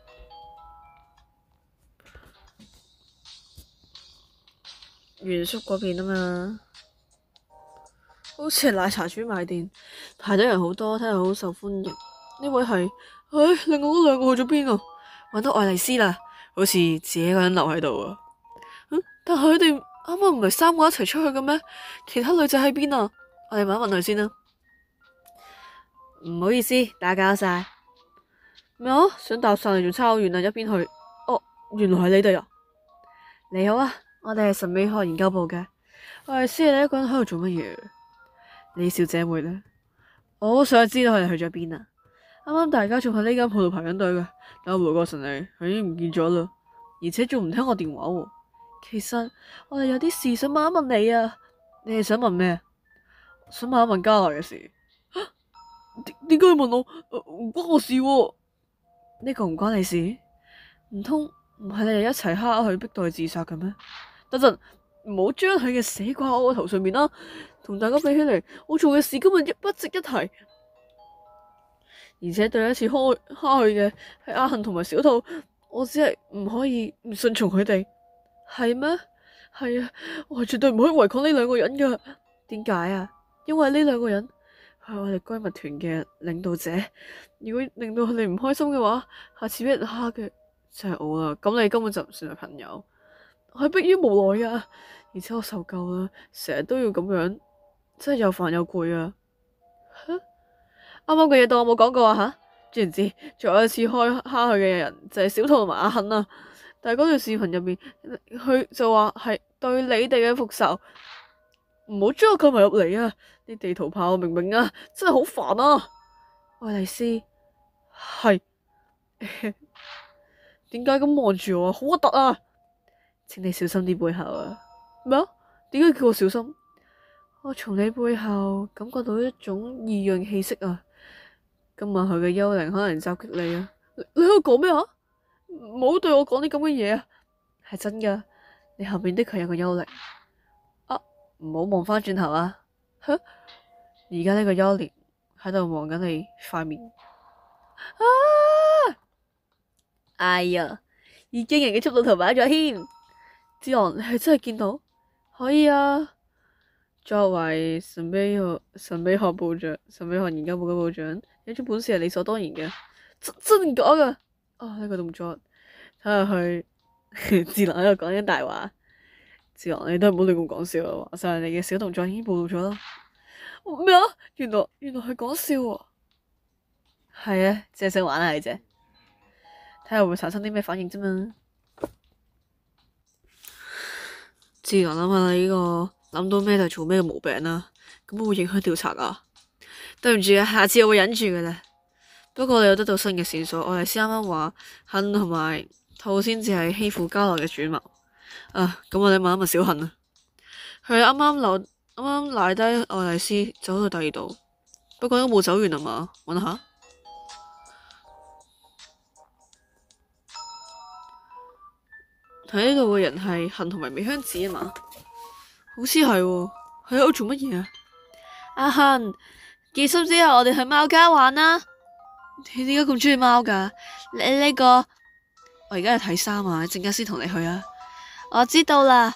原宿嗰邊啊嘛，好似係奶茶專賣店，排隊人好多，睇嚟好受歡迎。呢位係，另外嗰兩個去咗邊啊？揾到愛麗絲啦，好似自己一個人留喺度啊。但係佢哋啱啱唔係3個一齊出去嘅咩？其他女仔喺邊啊？我哋問一問佢先啦。唔好意思，打攪晒。咩啊？想搭訕你仲差好遠啊！一邊去。哦，原來係你哋啊！你好啊，我哋係神秘學研究部嘅。我係知你一個人喺度做乜嘢？李小姐妹呢？我好想知道佢哋去咗邊啊！啱啱大家仲喺呢間鋪度排緊隊嘅，但我回過神嚟，佢已經唔見咗啦，而且仲唔聽我電話喎。其實我哋有啲事想問一問你啊。你係想問咩？想問一問加奈嘅事。點解要問我？唔關我事喎。呢個唔關你事？唔通唔係你哋一齊蝦佢逼到佢自殺嘅咩？等陣，唔好將佢嘅死掛喺我頭上面啦。同大家比起嚟，我做嘅事根本不值一提。而且第一次蝦佢嘅係阿恒同埋小兔，我只係唔可以唔順從佢哋。係咩？ 係啊，我係絕對唔可以違抗呢兩個人噶。點解啊？因為呢兩個人係我哋閨蜜團嘅領導者，如果令到佢哋唔開心嘅話，下次俾人蝦嘅就係我啦。咁你根本就唔算係朋友，我係迫於無奈啊！而且我受夠啦，成日都要咁樣，真係又煩又攰啊！啱啱嘅嘢當我冇講過啊吓！知唔知？仲有一次蝦佢嘅人就係小兔同埋阿杏啊！但係嗰段視頻入面，佢就話係對你哋嘅復仇，唔好將我扣埋入嚟啊！啲地圖炮明明啊，真係好煩啊！愛麗絲係點解咁望住我啊？好核突啊！請你小心啲背後啊！咩啊？點解叫我小心？我從你背後感覺到一種異樣氣息啊！今晚佢嘅幽靈可能襲擊你啊！你喺度講咩啊？唔好對我講啲咁嘅嘢啊！係真噶，你後面的確有個幽靈啊！唔好望翻轉頭啊！吓，而家呢個幽靈喺度望緊你塊面啊！哎呀，已經人嘅速度同埋咗添。智昂，你係真係見到？可以啊。作為神秘學部長、神秘學研究部嘅部長，有種本事係理所當然嘅。真假噶？啊，呢個動作睇下去，智昂喺度講緊大話。智昂，你都唔好亂咁講笑啊！話晒你嘅小動作已經暴露咗啦。咩啊？原來係講笑啊！係啊，即係想玩下你啫，睇下會唔會產生啲咩反應啫嘛。智昂，諗下你呢個。諗到咩就做咩嘅毛病啦，咁會影響調查啊？對唔住啊，下次我會忍住嘅啦。不過你有得到新嘅線索，我哋先啱啱話杏同埋兔先至係欺負加來嘅主謀啊。咁我哋問一問小杏啊，佢啱啱賴低愛麗絲走到第二度，不過都冇走完啊嘛？揾下睇呢度嘅人係杏同埋美香子啊嘛？好似係喎，喺度做乜嘢啊？阿杏，結束之後我哋去貓家玩啦。你點解咁中意貓噶？你呢個，我而家去睇衫啊，陣間先同你去啊。我知道啦。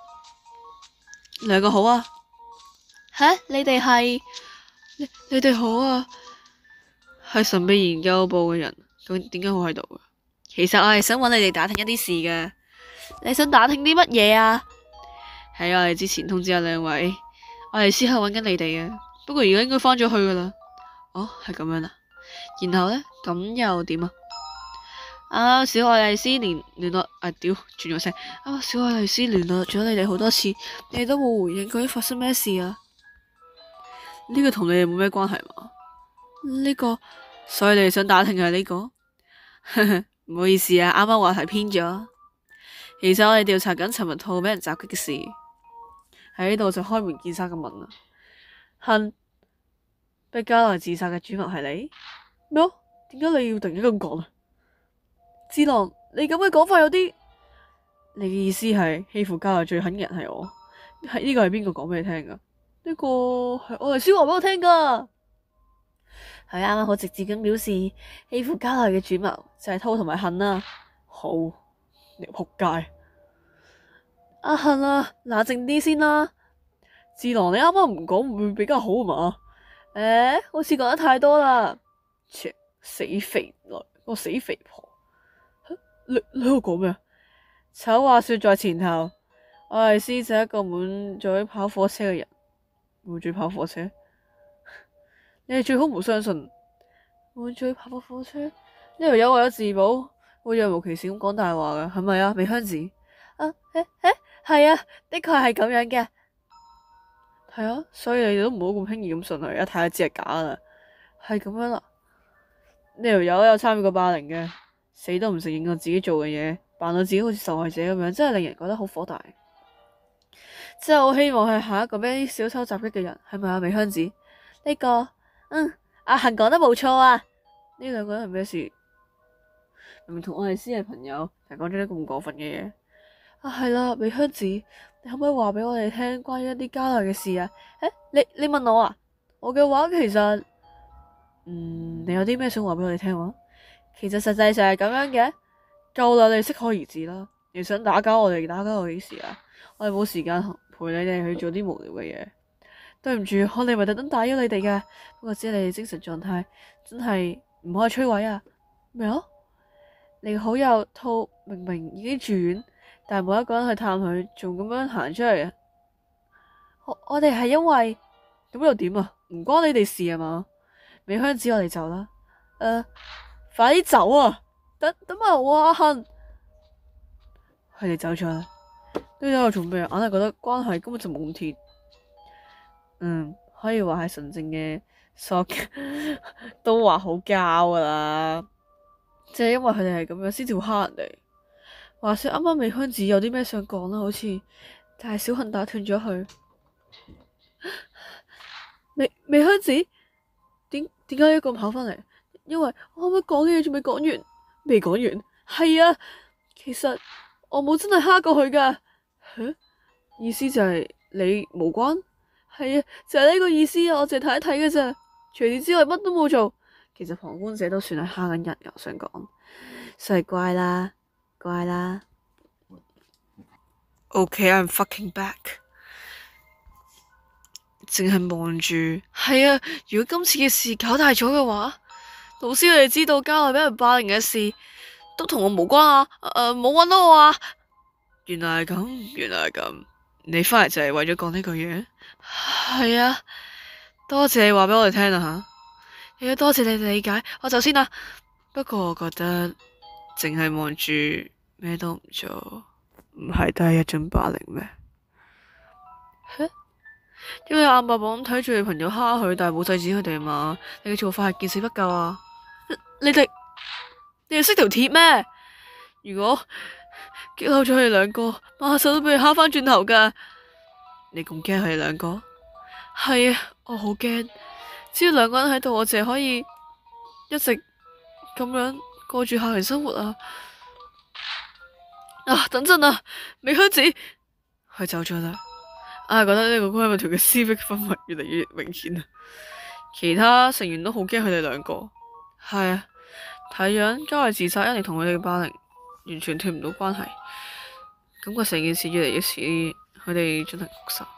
兩個好啊。吓，你哋係？你哋好啊。係神秘研究部嘅人，咁點解我喺度啊？其實我係想揾你哋打聽一啲事嘅。你想打聽啲乜嘢啊？喺我哋之前通知阿兩位，我哋先去揾緊你哋嘅。不過而家應該返咗去噶啦。哦，係咁樣啦。然後呢？咁又點啊？小愛麗絲聯絡屌轉咗聲。小愛麗絲聯絡咗你哋好多次，你哋都冇回應，究竟發生咩事啊？呢個同你哋冇咩關係嘛？呢個，所以你哋想打聽係呢個？唔好意思啊，啱啱話題偏咗。其實我哋調查緊尋日兔俾人襲擊嘅事。喺呢度就開門見山咁問啦，杏，逼加來自殺嘅主謀係你咩？點解你要突然間咁講啊？智朗，你咁嘅講法有啲，你嘅意思係欺負加來最狠嘅人係我？係呢個係邊個講俾你聽噶？呢個係我嚟小話俾我聽噶。係啱啱好直接咁表示欺負加來嘅主謀就係兔同埋杏啦。好，你仆街。阿杏啊，冷靜啲先啦。智朗，你啱啱唔講會比較好啊嘛？好似講得太多啦。切，死肥女，個死肥婆。你喺度講咩啊？醜話說在前頭，愛麗絲就係一個滿嘴跑火車嘅人。滿嘴跑火車？你哋最好唔相信。滿嘴跑火車？呢條友為咗自保，會若無其事咁講大話嘅，係咪啊？美香子？係啊，的確係咁樣嘅。係啊，所以你哋都唔好咁輕易咁信佢，一睇就知係假啦。係咁樣啦。呢條友有參與過霸凌嘅，死都唔承認我自己做嘅嘢，扮到自己好似受害者咁樣，真係令人覺得好火大。真係好希望係下一個俾小偷襲擊嘅人，係咪啊？美香子？呢個，阿杏講得冇錯啊。呢兩個人係咩事？明明同愛麗絲係朋友，但係講咗啲咁過分嘅嘢。係啦，美香子，你可唔可以話俾我哋聽關於一啲加來嘅事啊？你問我啊？我嘅話其實，你有啲咩想話俾我哋聽話？其實實際上係咁樣嘅，夠啦，你適可而止啦。 你想打攪我哋，打攪我幾時啊？我哋冇時間陪你哋去做啲無聊嘅嘢。對唔住，我哋咪特登打擾你哋嘅，不過知你哋精神狀態真係唔可以摧毀啊！咩啊？你好友兔明明已經住院，但係冇一個人去探佢，仲咁樣行出嚟啊！我哋係因為咁又點啊？唔關你哋事啊嘛？美香子，我哋走啦。快啲走啊！等埋我啊，阿恨。佢哋走咗啦。呢啲喺度做咩啊？硬係覺得關係根本就冇咁鐵。可以話係純正嘅索，都話好交噶啦。即係因為佢哋係咁樣先至會蝦人哋。話說啱啱美香子有啲咩想講啦，好似但係小恨打斷咗佢。美香子點解一個跑翻嚟？因為我可唔可以講嘅嘢仲未講完？未講完？係啊，其實我冇真係蝦過佢噶。意思就係你無關？係啊，就係呢個意思啊！我淨係睇一睇嘅咋，除此之外乜都冇做。其實旁觀者都算係蝦緊人噶，我想講，所以乖啦，乖啦。Okay, I'm fucking back。淨係望住，係啊！如果今次嘅事搞大咗嘅話，老師佢哋知道校內俾人霸凌嘅事，都同我無關啊！冇搵到我啊！原來係咁，原來係咁。你翻嚟就係為咗講呢句嘢？係啊，多謝你話俾我哋聽啊吓，亦都多謝你哋理解。我走先啦。不過我覺得淨係望住咩都唔做，唔係都係一種霸凌咩？因為眼白白咁睇住你朋友蝦佢，但係冇制止佢哋嘛？你嘅做法係見死不救啊！你哋識條鐵咩？如果激嬲咗佢哋兩個，馬上都俾佢蝦翻轉頭噶。你咁驚佢哋兩個？係啊，我好驚。只要兩個人喺度，我淨係可以一直咁樣過住校園生活啊！等陣啊，美香子，佢走咗啦。覺得呢個閨蜜團嘅私逼氛圍越嚟越明顯啊！其他成員都好驚佢哋兩個。係啊，睇樣都係自殺，一定同佢哋嘅霸凌完全脫唔到關係。感覺成件事越嚟越似佢哋進行復仇。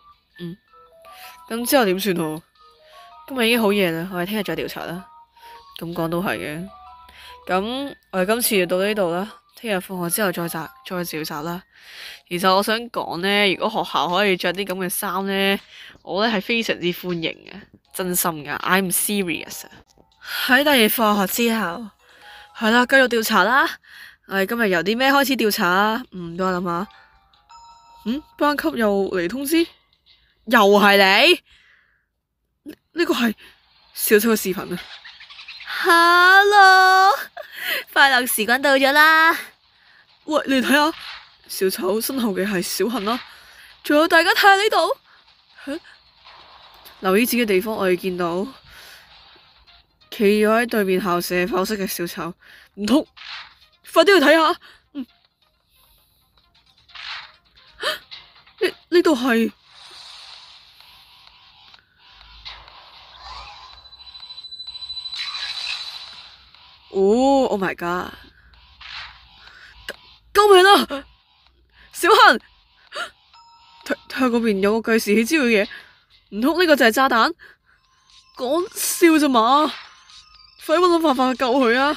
咁之後點算好？今日已經好夜啦，我哋聽日再調查啦。咁講都係嘅。咁我哋今次就到呢度啦。聽日放學之後再召集啦。其實我想講呢，如果學校可以着啲咁嘅衫呢，我呢係非常之歡迎嘅，真心噶。I'm serious。喺第二放學之後，係啦，繼續調查啦。我哋今日由啲咩開始調查啊？等我諗下。班級又嚟通知，又係你？呢個係小丑嘅視頻啊 Hello， 快樂時間到咗啦！ 喂，你睇下，小丑身後嘅係小恨啦，仲有大家睇下呢度，留意自己嘅地方，我哋見到企咗喺對面校舍課室嘅小丑，唔通快啲去睇下？呢度係。Oh my god！救命啊！小恨，睇下嗰邊有個計時器之類嘅嘢，唔通呢個就係炸彈？講笑咋嘛？快啲搵諗辦法救佢啊！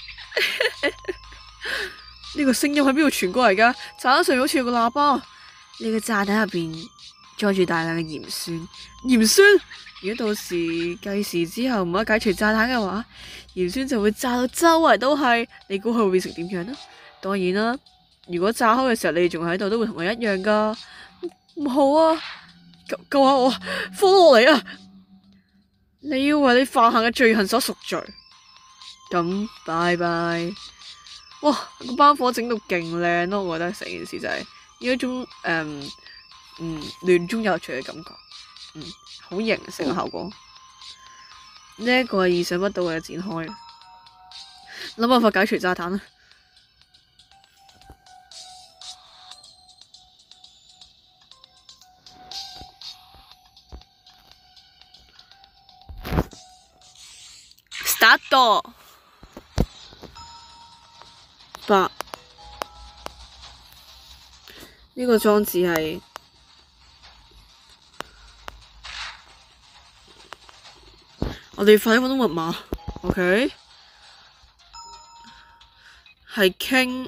呢個聲音喺邊度傳過嚟噶？炸彈上面好似有個喇叭。 呢個炸彈入邊裝住大量嘅鹽酸。 鹽酸？如果到時計時之後唔可以解除炸彈嘅話，鹽酸就會炸到周圍都係。你估佢會變成點樣呢？當然啦，如果炸開嘅時候你哋仲喺度，都會同我一樣噶。唔好啊！救下我，放落嚟啊！你要為你犯下嘅罪行所贖罪。咁，拜拜。哇！個班火整到勁靚咯，我覺得成件事就係有一種亂中有序嘅感覺。好型成個效果。呢一個係意想不到嘅展開。諗辦法解除炸彈啦。Start。8、 呢個裝置係我哋快啲揾到密碼，OK？係傾，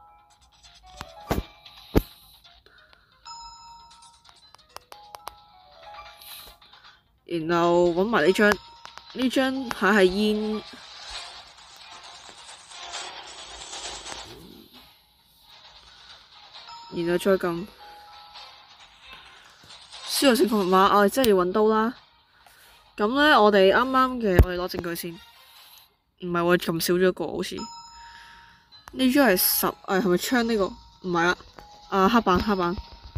然後揾埋呢張牌係煙，然後再撳輸入正確密碼，我哋真係要揾到啦。咁咧，我哋啱啱嘅，我哋攞證據先。唔係喎，咁少咗一個好似。呢張係10，係咪槍呢個？唔係啦，黑板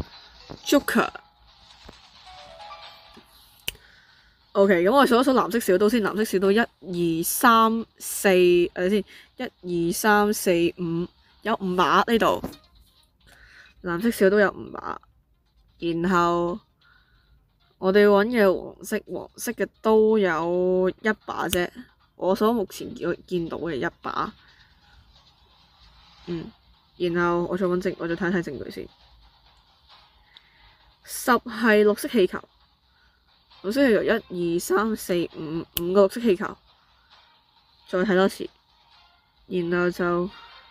Joker。OK， 咁我哋數一數藍色小刀先，藍色小刀1、2、3、4，睇先，1、2、3、4、5，有5把呢度。藍色小刀有5把，然後我哋揾嘅黃色嘅刀有1把啫。我所目前見到嘅1把。然後我再睇睇證據先。10係綠色氣球，綠色氣球1、2、3、4、5個綠色氣球，再睇多次，然後就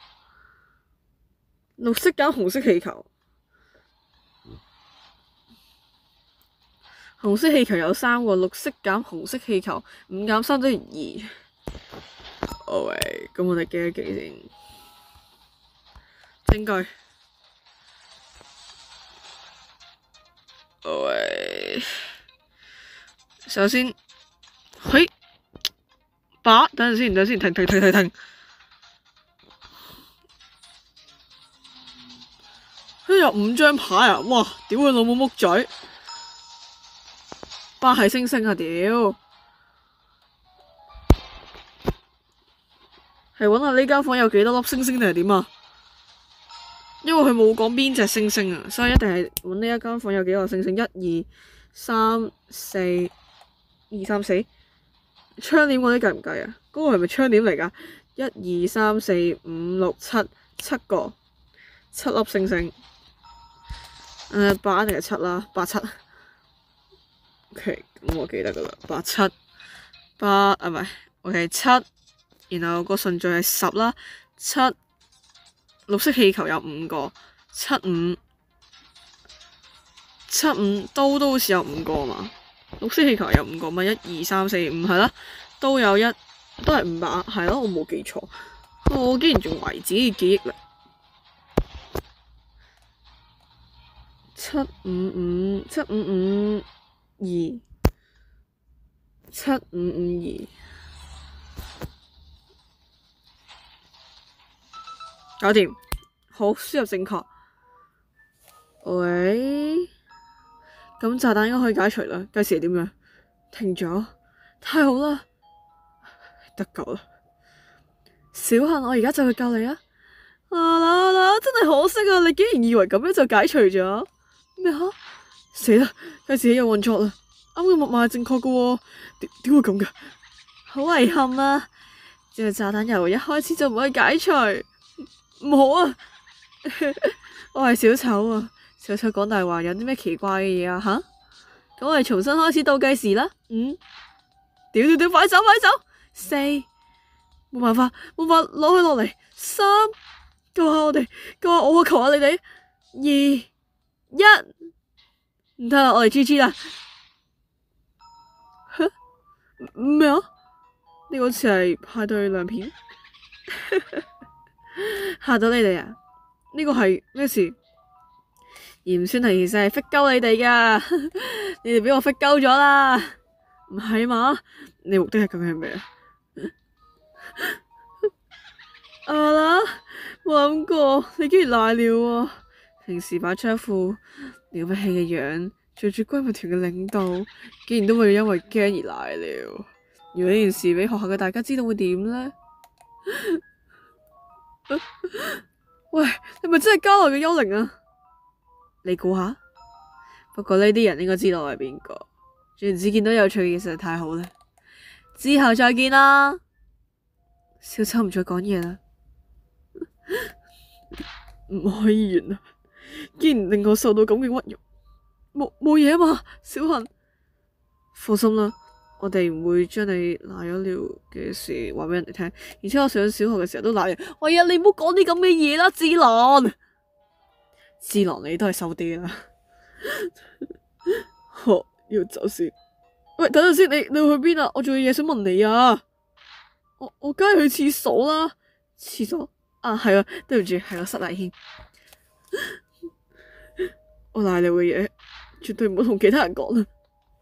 綠色減紅色氣球，紅色氣球有3個，綠色減紅色氣球5減3等於2。喂，咁我哋記一記先。證據。喂，首先，等陣先，停。有5張牌啊！哇，屌佢老母木嘴，8係星星啊！屌，係揾下呢間房有幾多粒星星定係點啊？因為佢冇講邊隻星星啊，所以一定係揾呢一間房有幾個星星。1、2、3、4、2、3、4。窗簾嗰啲計唔計啊？嗰個係咪窗簾嚟㗎？1、2、3、4、5、6、7個，7粒星星。8定係7啦，8、7。OK， 咁我記得㗎啦，8、7、8唔係 OK 7，然後個順序係10啦，7。綠色氣球有5個，7、5刀都好似有5個嘛。綠色氣球有5個嘛，1、2、3、4、5係啦，都有1，都係5把，係咯，我冇記錯。我竟然仲懷疑自己嘅記憶力。7、5、5、7、5、5、2，7、5、5、2。搞掂，好，輸入正確。喂，咁炸彈應該可以解除啦。計時係點樣？停咗，太好啦，得救啦！小幸，我而家就去救你啊！真係可惜啊！你竟然以為咁樣就解除咗咩？死啦！計時器又運作啦，啱嘅密碼係正確嘅喎，點會咁㗎？好遺憾啊！只係炸彈由一開始就唔可以解除。唔好啊！我係小丑啊！小丑講大話有啲咩奇怪嘅嘢啊？吓？咁我哋重新開始倒計時啦。屌，快走！4，冇辦法攞佢落嚟。3，救下我哋！救下我啊！求下你哋。2、1，唔得啦，我哋 GG 啦。咩啊？呢個好似係派對亮片。嚇到你哋啊！呢個係咩事？鹽酸係其實係 fit 鳩你哋噶，你哋俾我 fit 鳩咗啦，唔係嘛？你目的係究竟係咩啊？冇諗過你竟然賴尿喎！平時擺出一副了不起嘅樣，做住閨蜜團嘅領導，竟然都會因為驚而賴尿。如果呢件事俾學校嘅大家知道會點呢？喂，你咪真係交來嘅幽靈啊？你估下？不過呢啲人應該知道我係邊個。總之見到有趣嘅嘢實在太好啦。之後再見啦。小丑唔再講嘢啦。唔可以完啦， 竟然令我受到咁嘅屈辱。冇嘢啊嘛，小恒，放心啦，我哋唔會將你瀨咗尿嘅事話俾人哋聽。而且我上小學嘅時候都瀨尿。喂呀，你唔好講啲咁嘅嘢啦，智囊。智囊你都係收啲啦。呵，要走先。喂，等陣先，你去邊啊？我仲有嘢想問你啊。我梗係去廁所啦。廁所啊，係啊，對唔住，係我失禮添。我賴你嘅嘢，絕對唔好同其他人講啦。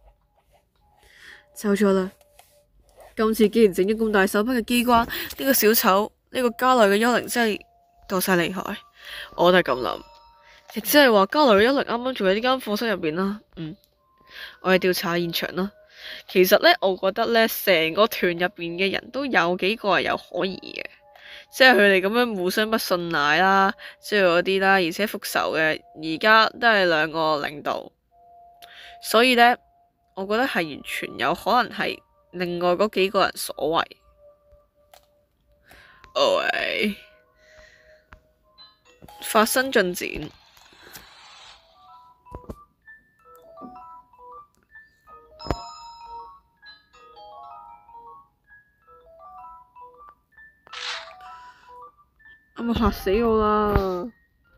走咗啦。今次既然整咗咁大手筆嘅機關，呢個小丑，呢個家內嘅幽靈真係夠晒厲害。我都係咁諗，亦即係話家內嘅幽靈啱啱仲喺呢間課室入邊啦。我哋調查現場啦。其實呢，我覺得呢，成個團入邊嘅人都有幾個係有可疑嘅，即係佢哋咁樣互相不信賴啦，之類嗰啲啦，而且復仇嘅而家都係兩個領導，所以呢，我覺得係完全有可能係另外嗰幾個人所為。喂，發生進展。咁啊嚇死我啦！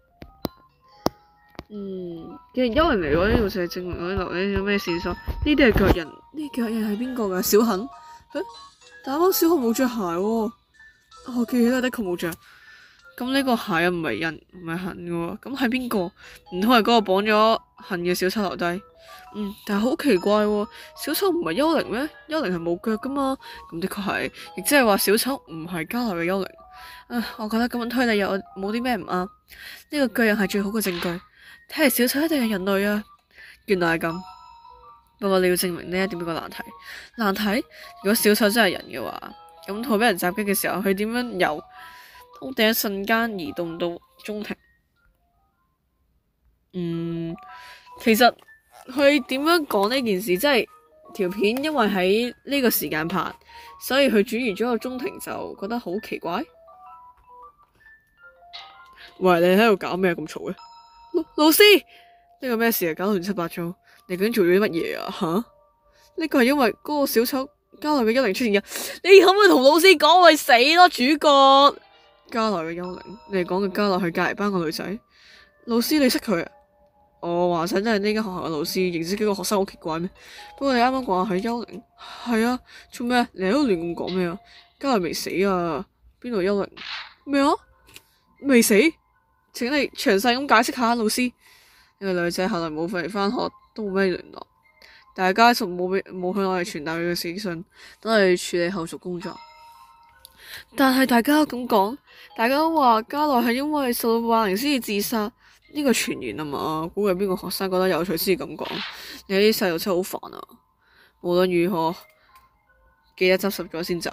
既然幽靈嚟咗呢度，就係證明我啲留低咗咩線索。呢啲係腳印，呢腳印係邊個㗎？小恒？但啱啱小恒冇着鞋喎。我記起啦，的確冇着。咁呢個鞋又唔係印，唔係痕嘅喎。咁係邊個？唔通係嗰個綁咗痕嘅小丑留低？但係好奇怪喎，小丑唔係幽靈咩？幽靈係冇腳噶嘛？咁的確係，亦即係話小丑唔係家內嘅幽靈。我覺得咁樣推理又冇啲咩唔啱。呢個腳印係最好嘅證據，睇嚟小丑一定係人類啊！原來係咁。不過你要證明呢一點比較難題。難題？如果小丑真係人嘅話，咁佢俾人襲擊嘅時候，佢點樣由屋頂一瞬間移動到中庭？其實佢點樣講呢件事，即係條片因為喺呢個時間拍，所以佢轉移咗個中庭就覺得好奇怪。喂，你喺度搞咩咁嘈嘅？老師，呢個咩事啊？搞到亂七八糟，你究竟做咗啲乜嘢啊？吓？呢個係因為嗰個小丑家內嘅幽靈出現嘅，你可唔可以同老師講喂死咯？主角家內嘅幽靈，你講嘅家內係隔籬班個女仔。老師你識佢啊？我話晒真係呢間學校嘅老師認識幾個學生好奇怪咩？不過你啱啱講係幽靈，係啊，做咩？你喺度亂咁講咩啊？家內未死啊？邊度幽靈？咩啊？未死？請你詳細咁解釋下，老師。呢個女仔後來冇嚟返學，都冇咩聯絡。大家仲冇向我哋傳達佢嘅死訊，等我哋處理後續工作。但係大家都咁講，大家都話家內係因為受到霸凌先至自殺，呢個傳言啊嘛，估計邊個學生覺得有趣先至咁講。你啲細路真係好煩啊！無論如何，記得執拾咗先走。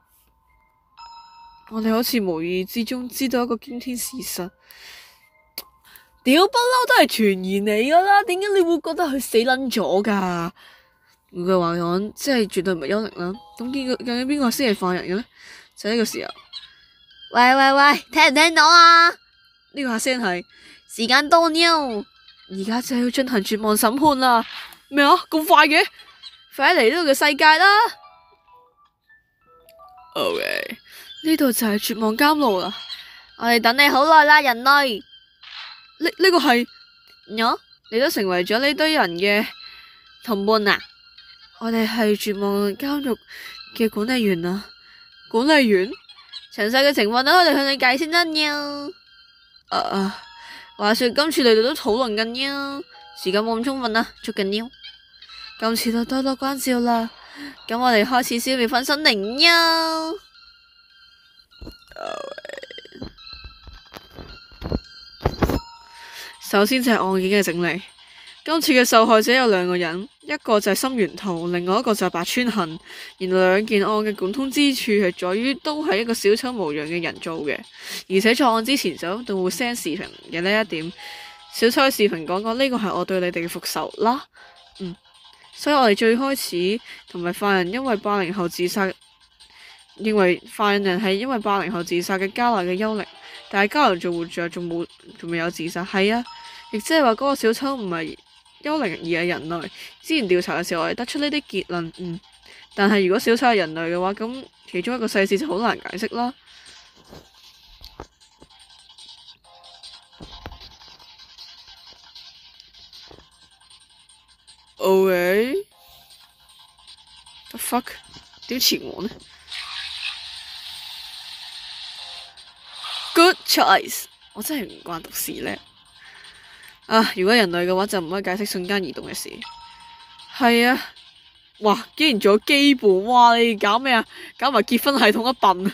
我哋好似無意之中知道一個驚天事實。屌，不嬲都係傳言嚟噶啦，點解你會覺得佢死撚咗噶？換句話講，即係絕對唔係幽靈啦。咁究竟邊個先係犯人嘅呢？就呢個時候， 喂，聽唔聽到啊？ 呢個下聲係時間到了， 而家就係要進行絕望審判啦。咩啊？咁快嘅？快啲嚟呢度嘅世界啦！OK，呢度就係絕望監牢啦。 我哋等你好耐啦，人類。 呢個係你都成為咗呢堆人嘅同伴啊！ 我哋係絕望監獄嘅管理員啊！管理員， 詳細嘅情況等我哋向你解釋得了。 話說今次你哋都討論緊呀， 時間冇咁充分啦，捉緊了。 今次就多多關照啦。 咁我哋開始消滅分身靈呀。 首先就係案件嘅整理。今次嘅受害者有兩個人，一個就係心原兔，另外一個就係白川杏。而兩件案嘅共通之處係在於都係一個小丑模樣嘅人做嘅，而且作案之前就一定會 send 視頻嘅呢一點。小丑嘅視頻講過呢個係我對你哋嘅復仇啦。所以我哋最開始同埋犯人因為霸凌後自殺，認為犯人係因為霸凌後自殺嘅家內嘅幽靈，但係家內仲活着，仲未有自殺。係啊， 亦即係話嗰個小丑唔係幽靈而係人類。之前調查嘅時候，我哋得出呢啲結論。但係如果小丑係人類嘅話，咁其中一個細節就好難解釋啦。Okay，the fuck？ 點前往呢？Good choice， 我真係唔慣讀詩呢。如果人類嘅話就唔可以解釋瞬間移動嘅事。係啊，哇！竟然仲有基本，哇！你搞咩啊？搞埋結婚系統一笨。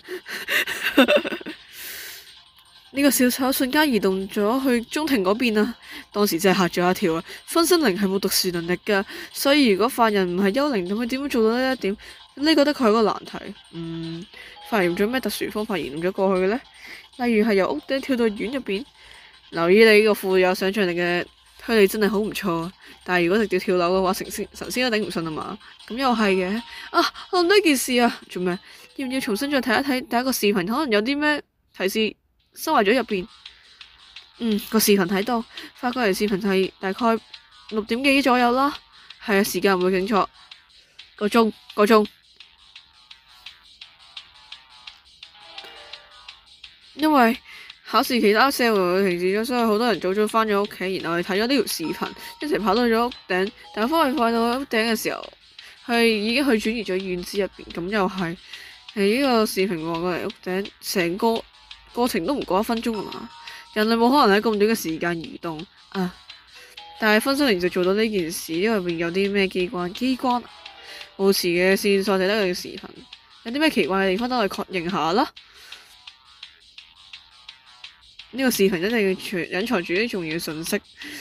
呢個小丑瞬間移動咗去中庭嗰邊啊！當時真係嚇咗一跳啊！分身靈係冇特殊能力噶，所以如果犯人唔係幽靈，咁佢點樣做到呢一點？呢個的確係個難題。犯人用咗咩特殊方法移動咗過去嘅呢？例如係由屋頂跳到院入邊。留意你呢個富有想象力嘅推理真係好唔錯啊！但係如果直接跳樓嘅話，神仙都頂唔順啊嘛！咁又係嘅。我諗呢件事啊，做咩？要唔要重新再睇一睇第一個視頻？可能有啲咩提示收埋咗入邊。個視頻睇到，發過嚟視頻係大概6點幾左右啦。係啊，時間唔會記錯。個鐘。因為考試其他社會停止咗，所以好多人早早返咗屋企，然後我哋睇咗呢條視頻，一齊跑到咗屋頂。但係方偉快到屋頂嘅時候，係已經去轉移咗院子入邊。咁又係呢個視頻望過嚟屋頂，成個過程都唔過1分鐘啊嘛！人類冇可能喺咁短嘅時間移動啊！但係分身靈就做到呢件事，因為入邊有啲咩機關？冇詞嘅線索就得佢嘅視頻，有啲咩奇怪嘅地方都可以確認下啦。呢個視頻一定要隱藏住啲重要信息。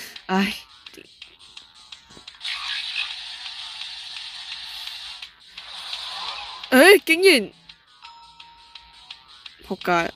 竟然仆街！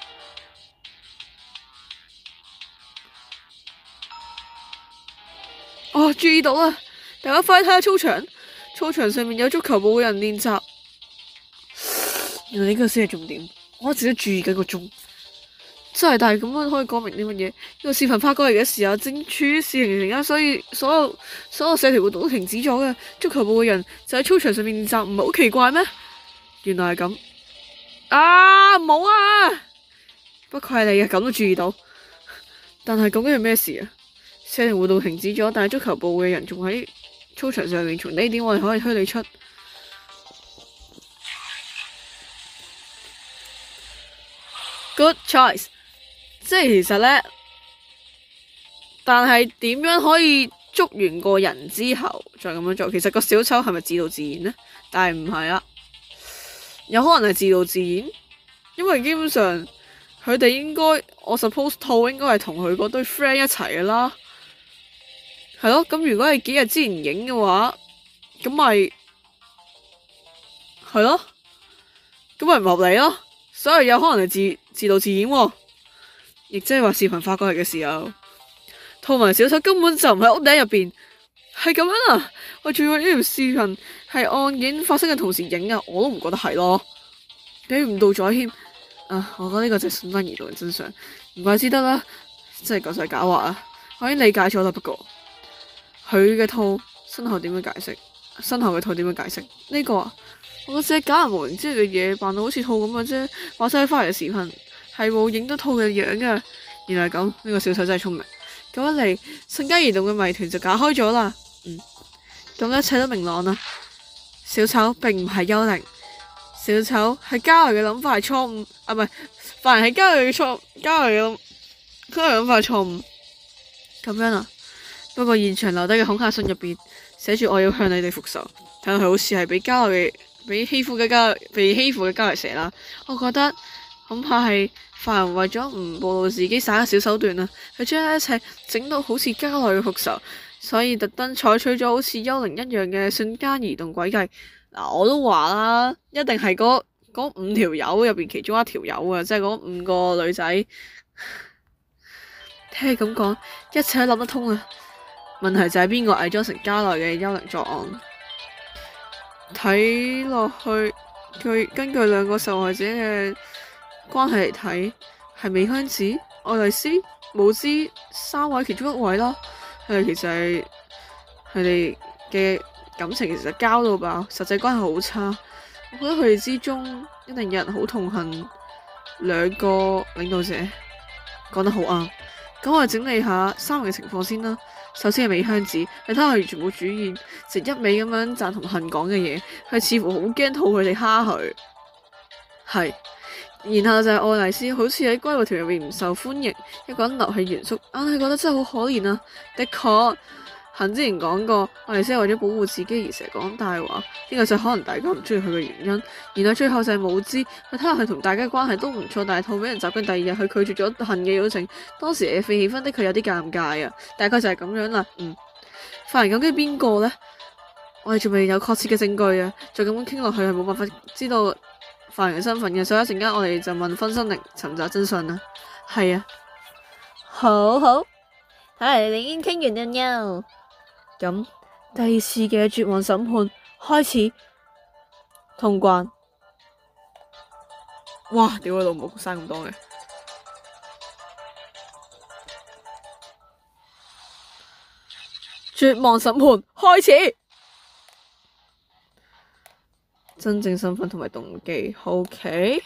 注意到啦！大家快啲睇下操場，操場上面有足球部嘅人練習。原來呢個先係重點，我一直都注意緊個鐘。真係，但係咁樣可以講明啲乜嘢？呢個視頻發過嚟嘅時候，正處於事情期間，所以所有社團活動都停止咗嘅。足球部嘅人就喺操場上面練習，唔係好奇怪咩？原來係咁。冇啊！不愧係你啊，咁都注意到。但係究竟係咩事啊？社團活動停止咗，但係足球部嘅人仲喺操場上面。從呢點我哋可以推理出。Good choice。即係其實呢，但係點樣可以捉完個人之後再咁樣做？其實個小丑係咪自導自演呢？但係唔係啊，有可能係自導自演，因為基本上佢哋應該，我 suppose 套應該係同佢嗰堆 friend 一齊㗎啦，係咯。咁如果係幾日之前影嘅話，咁咪係咯，咁咪唔合理咯。所以有可能係自導自演喎。亦即係話視頻發過嚟嘅時候，套埋小丑根本就唔喺屋頂入邊，係咁樣啊！我仲以為呢條視頻係案件發生嘅同時影啊，我都唔覺得係咯，俾誤導咗添。我覺得呢個就係瞬間移動嘅真相，唔怪之得啦，真係夠晒狡猾啊！我已經理解咗啦，不過佢嘅套身後點樣解釋？身後嘅套點樣解釋？呢個我只係假人無形之類嘅嘢，扮到好似套咁嘅啫。話晒翻嚟嘅視頻係冇影得套嘅樣噶，原來咁，呢個小丑真係聰明。咁一嚟，瞬間移動嘅謎團就解開咗啦。咁一切都明朗啦。小丑並唔係幽靈，小丑係交流嘅諗法係錯誤，唔係，凡人係交流嘅諗法係錯誤。咁樣啊？不過現場留低嘅恐嚇信入邊寫住我要向你哋復仇，睇落去好似係被欺負嘅交流蛇啦。我覺得恐怕係犯人為咗唔暴露自己耍嘅小手段啊，佢將一切整到好似交流嘅復仇，所以特登採取咗好似幽靈一樣嘅瞬間移動軌跡。我都話啦，一定係嗰5條友入邊其中一條友啊，即係嗰5個女仔。聽你咁講，一切都諗得通啦。問題就係邊個偽裝成家內嘅幽靈作案？睇落去，根據2個受害者嘅關係嚟睇，係美香子。 愛麗絲、舞姿三位其中一位啦。其實係佢哋嘅感情其實交到爆，實際關係好差。我覺得佢哋之中一定有人好痛恨兩個領導者。講得好啱。咁我哋整理下三人嘅情況先啦。首先係美香子，你睇下佢完全冇主見，直一味咁樣贊同恨講嘅嘢，佢似乎好驚討佢哋蝦佢。係。然後就係愛麗絲，好似喺閨蜜團入面唔受歡迎，一個人留喺原宿，硬係覺得真係好可憐啊！的確，恨之前講過，愛麗絲係為咗保護自己而成日講大話，呢個就可能大家唔中意佢嘅原因。然後最後就係舞姿，佢睇下佢同大家關係都唔錯，但係套俾人襲擊第二日，佢拒絕咗恨嘅邀請，當時嘅氣氛的確有啲尷尬啊！大概就係咁樣啦。犯人究竟係邊個呢？我哋仲未有確切嘅證據啊！再咁樣傾落去係冇辦法知道犯人嘅身份嘅，所以一陣間我哋就問分身靈尋找真相啦。係啊， 好好，睇嚟你哋已經傾完啦。咁第二次嘅絕望審判開始通關。 哇！屌佢老母，生咁多嘅。絕望審判開始。真正身份同埋動機，OK。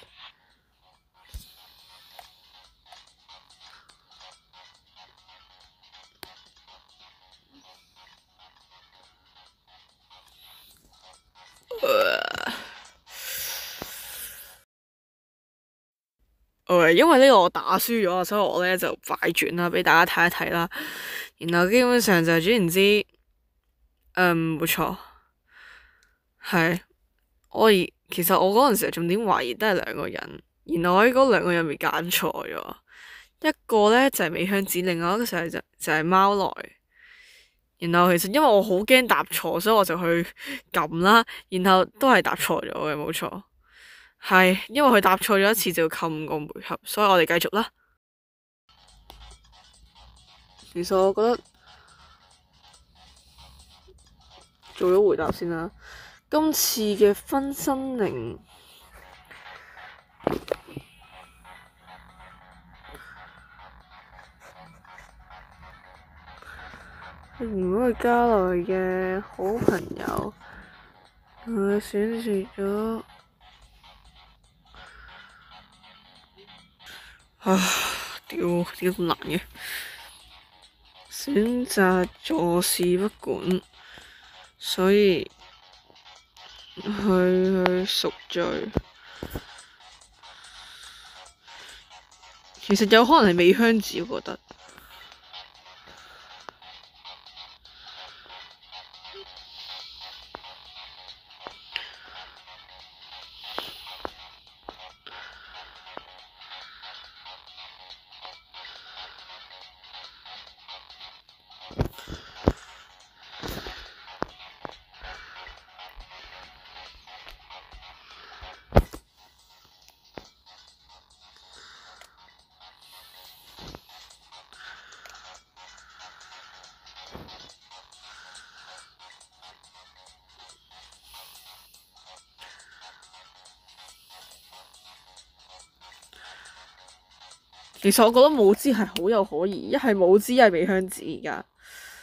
因為呢個我打輸咗，所以我呢就快轉啦，俾大家睇一睇啦。然後基本上就係總言之，冇錯，係其實我嗰陣時重點懷疑都係兩個人，然後我喺嗰兩個人入面揀錯咗，一個呢就係美香子，另外一個就係貓來。然後其實因為我好驚答錯，所以我就去撳啦，然後都係答錯咗嘅，冇錯。係，因為佢答錯咗一次就要扣5個回合，所以我哋繼續啦。其實我覺得做咗回答先啦。今次嘅分身靈如果係加來嘅好朋友，佢選擇咗。屌點解咁難嘅？選擇坐視不管，所以去贖罪。其實有可能係美香子，我覺得。其實我覺得舞姿係好有可疑，一係舞姿，一係美香子而家。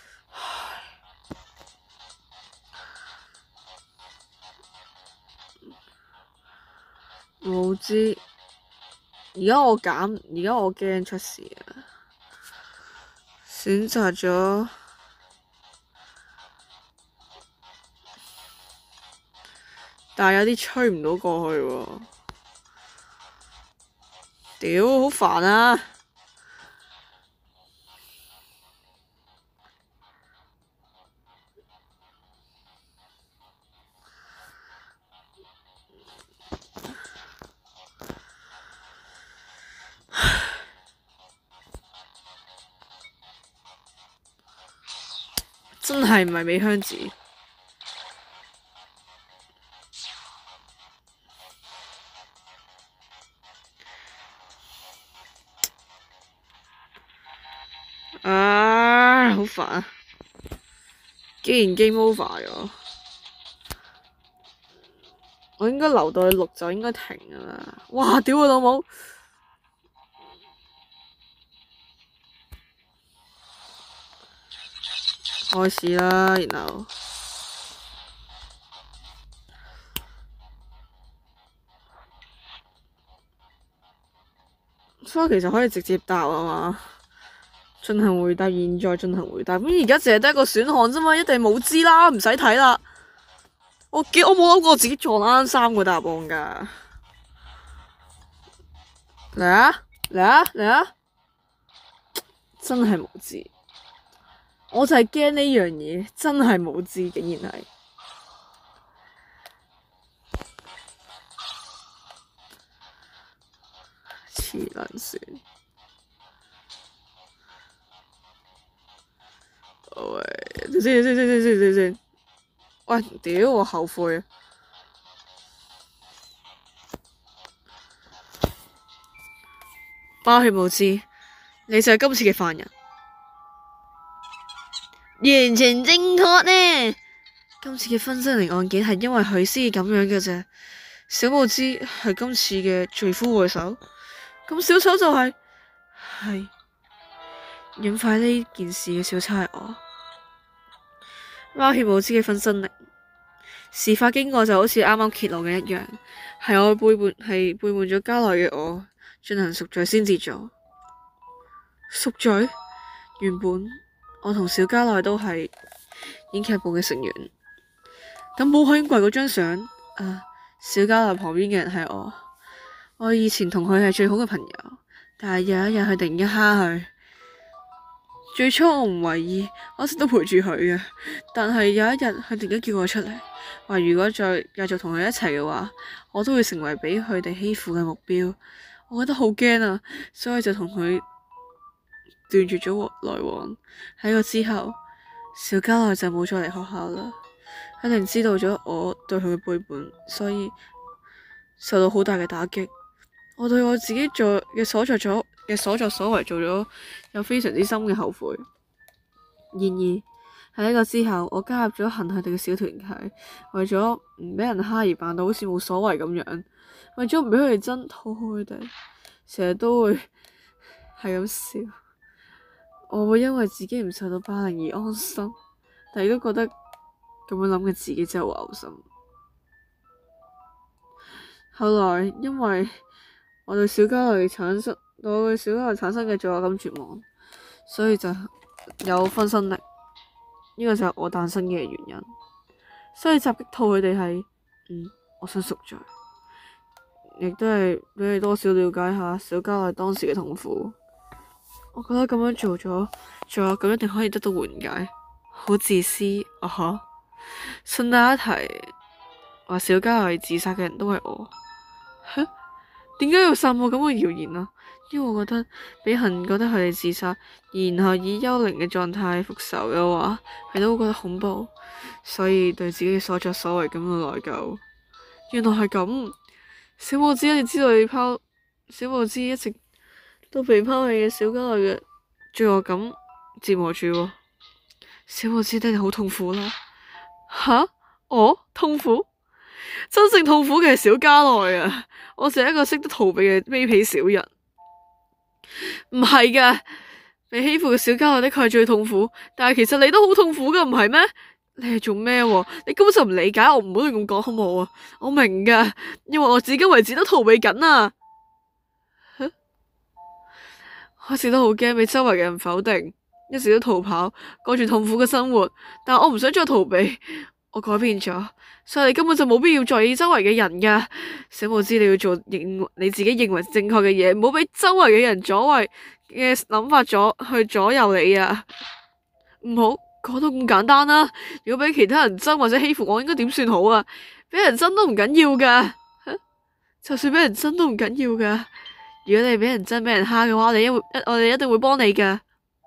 舞姿，而家我驚出事啊！選擇咗，但係有啲吹唔到過去喎。屌，好煩啊！真係唔係美香子。好煩啊！既然 game over 咗，我應該留到去6就應該停㗎啦。哇！屌佢老母！ 開始啦，然後所以其實可以直接答啊嘛。進行回答，現在進行回答。咁而家淨係得一個選項啫嘛，一定冇知啦，唔使睇啦。我冇諗過自己撞啱3個答案㗎。嚟啊！嚟啊！嚟啊！真係冇知，我就係驚呢樣嘢，真係冇知，竟然係黐撚線。喂，先，喂，屌，我後悔啊！包血無知，你就係今次嘅犯人，完全正確呢。今次嘅分身靈案件係因為佢先至咁樣嘅啫。小無知係今次嘅罪魁禍首，咁小丑就係引發呢件事嘅小丑係我。包血無知嘅分身靈，事發經過就好似啱啱揭露嘅一樣，係我背叛咗加來嘅我進行贖罪先至做。贖罪？原本我同小加來都係演劇部嘅成員，咁寶海英櫃嗰張相，小加來旁邊嘅人係我。我以前同佢係最好嘅朋友，但係有一日佢突然間蝦佢。最初我唔為意，我一直都陪住佢嘅，但係有一日佢突然間叫我出嚟，話如果再繼續同佢一齊嘅話，我都會成為俾佢哋欺負嘅目標。我覺得好驚啊，所以就同佢斷絕咗來往。喺個之後，小加奈就冇再嚟學校啦。一定知道咗我對佢嘅背叛，所以受到好大嘅打擊。我對我自己做嘅所作所為做咗有非常之深嘅後悔。然而喺呢個之後，我加入咗恨佢哋嘅小團體，為咗唔俾人蝦而扮到好似冇所謂咁樣，為咗唔俾佢哋爭討好佢哋，成日都會係咁笑。我會因為自己唔受到霸凌而安心，但係都覺得咁樣諗嘅自己真係好嘔心。後來因為我對小加奈產生嘅罪惡感絕望，所以就有分身力，呢個就係我誕生嘅原因。所以襲擊到佢哋係，我想贖罪，亦都係俾你多少了解下小加奈當時嘅痛苦。我覺得咁樣做咗，罪惡感一定可以得到緩解。好自私啊！哈，順帶一提，話小加奈自殺嘅人都係我。點解要散播咁嘅謠言啊？因為我覺得俾人覺得佢哋自殺，然後以幽靈嘅狀態復仇嘅話，係都會覺得恐怖，所以對自己嘅所作所為感到內疚。原來係咁，小無知一直知道小無知一直都被拋棄嘅小加奈嘅罪惡感折磨住。小無知一定好痛苦啦。吓？我痛苦？真正痛苦嘅係小加奈啊！我就係一個識得逃避嘅卑鄙小人。唔係㗎，被欺負嘅小加奈的確係最痛苦，但係其實你都好痛苦㗎，唔係咩？你係做咩？你根本就唔理解我，唔好亂咁講好冇啊！我明㗎，因為我至今為止都逃避緊啊！我一直都好驚被周圍嘅人否定，一直都逃跑，過住痛苦嘅生活，但我唔想再逃避。我改變咗，所以你根本就冇必要在意周圍嘅人噶。小無知，你要做你自己認為正確嘅嘢，唔好俾周圍嘅人左右嘅諗法去左右你啊！唔好講到咁簡單啦。如果俾其他人憎或者欺負我，應該點算好啊？俾人憎都唔緊要噶，就算俾人憎都唔緊要噶。如果你俾人憎俾人蝦嘅話，我哋一定會幫你噶。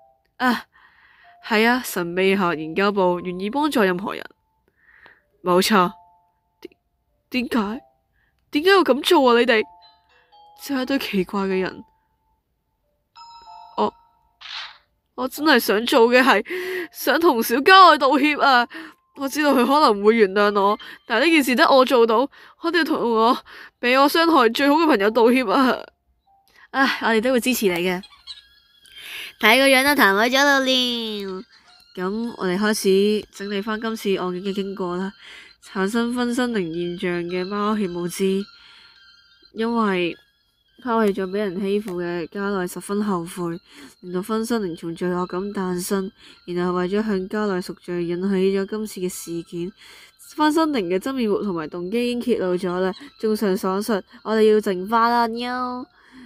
係啊，神秘學研究部願意幫助任何人。冇錯，點解要咁做啊？你哋就係一堆奇怪嘅人。我真係想做嘅係想同小加奈道歉啊！我知道佢可能唔會原諒我，但係呢件事得我做到，我一定要同我俾我傷害最好嘅朋友道歉啊！我哋都會支持你嘅。睇個樣都彈開咗啦， 咁我哋開始整理翻今次案件嘅經過啦。產生分身靈現象嘅貓血武之，因為拋棄咗俾人欺負嘅加奈十分後悔，令到分身靈從罪惡感誕生，然後為咗向加奈贖罪，引起咗今次嘅事件。分身靈嘅真面目同埋動機已經揭露咗啦。綜上所述，我哋要淨化啦，妞。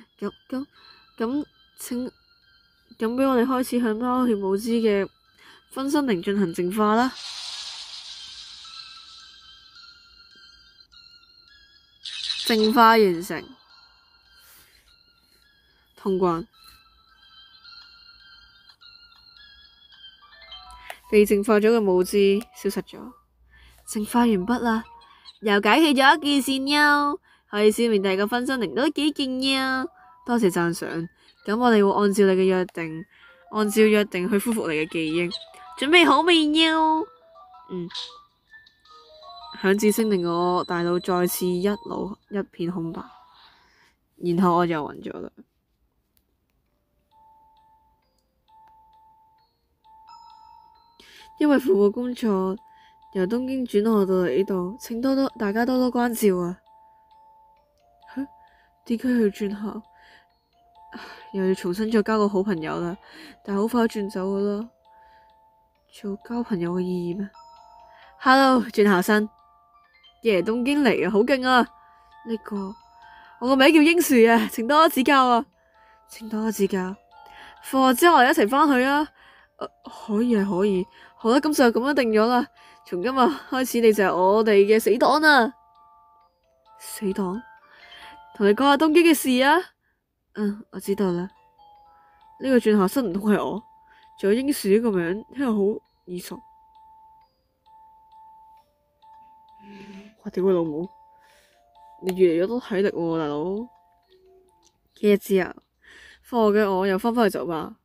請俾我哋開始向貓血武之嘅分身靈進行淨化啦。淨化完成，通關。被淨化咗嘅武之消失咗。淨化完畢啦，又解決咗一件事喲，可以消滅第二個分身靈都幾勁喲，多謝讚賞。咁我哋會按照你嘅約定，去恢復你嘅記憶，準備好未喲？響指聲令我大腦再次一片空白，然後我就暈咗啦。因為父母工作由東京轉學到嚟呢度，請大家多多關照啊！點解去轉校？又要重新再交個好朋友啦，但係好快轉走噶啦。做交朋友嘅意義咩 ？Hello， 轉校生，耶，東京嚟啊，好勁啊！我個名叫英樹啊，請多多指教啊！請多多指教。放學之後我哋一齊返去啊！可以係可以。好啦，咁就咁樣定咗啦。從今日開始，你就係我哋嘅死黨啦。死黨？同你講下東京嘅事啊。我知道啦。呢個轉校生唔通係我？仲有英樹呢個名，聽落好耳熟。我屌佢老母！你越嚟越多體力喎，大佬。幾日之後，放學嘅我又返去酒吧。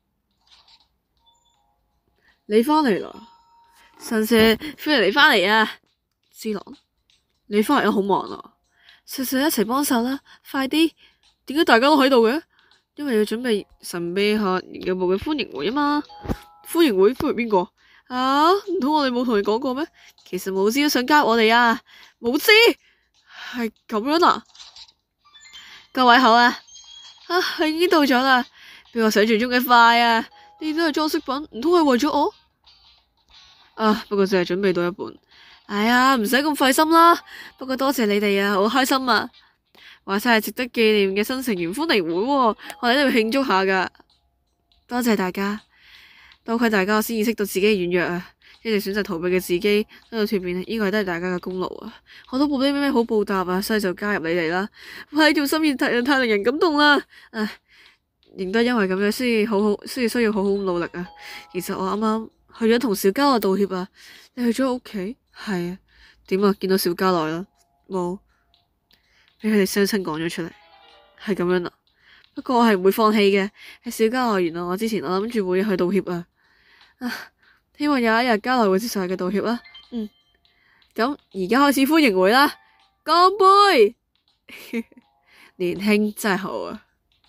你返嚟啦，神社，歡迎你返嚟啊！之郎，你返嚟都好忙啊，神社一齊幫手啦，快啲！點解大家都喺度嘅？因為要準備神秘學研究部嘅歡迎會啊嘛。歡迎會歡迎邊個？唔通我哋冇同你講過咩？其實武之都想加入我哋啊！武之係咁樣啊？各位好啊！佢已經到咗啦，比我想象中嘅快啊！呢啲都係裝飾品，唔通係為咗我？不過淨係準備到一半。哎呀，唔使咁費心啦。不過多謝你哋啊，好開心啊！話晒係值得紀念嘅新成員歡迎會喎，我哋都要慶祝下噶。多謝大家，多虧大家我先意識到自己嘅軟弱啊！一直選擇逃避嘅自己喺度脫變，呢個係都係大家嘅功勞啊！我都冇啲咩好報答啊，所以就加入你哋啦。哇，呢種心意太令人感動啦！亦都因為咁樣，需要好好努力啊！其實我啱啱去咗同小嘉樂道歉啊！你去咗屋企？係啊。點啊？見到小嘉樂啦？冇。俾佢哋雙親講咗出嚟，係咁樣啦。不過我係唔會放棄嘅。喺小嘉樂，原來我諗住會去道歉啊！希望有一日嘉樂會接受佢嘅道歉啦。咁而家開始歡迎會啦，乾杯！年輕真係好啊！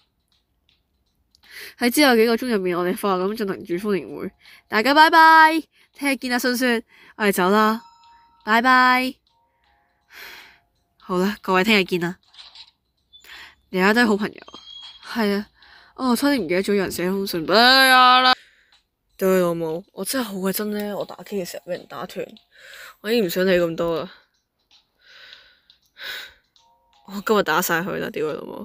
喺之後幾個鐘入面，我哋快樂咁進行住歡迎會。大家拜拜，聽日見啊！信說，我哋走啦，拜拜。好啦，各位聽日見啦！大家都係好朋友。係啊，我差啲唔記得咗有人寫封信俾我啦。對老母，我真係好鬼憎咧！我打機嘅時候俾人打斷，我已經唔想理咁多啦。我今日打晒佢啦，屌佢老母！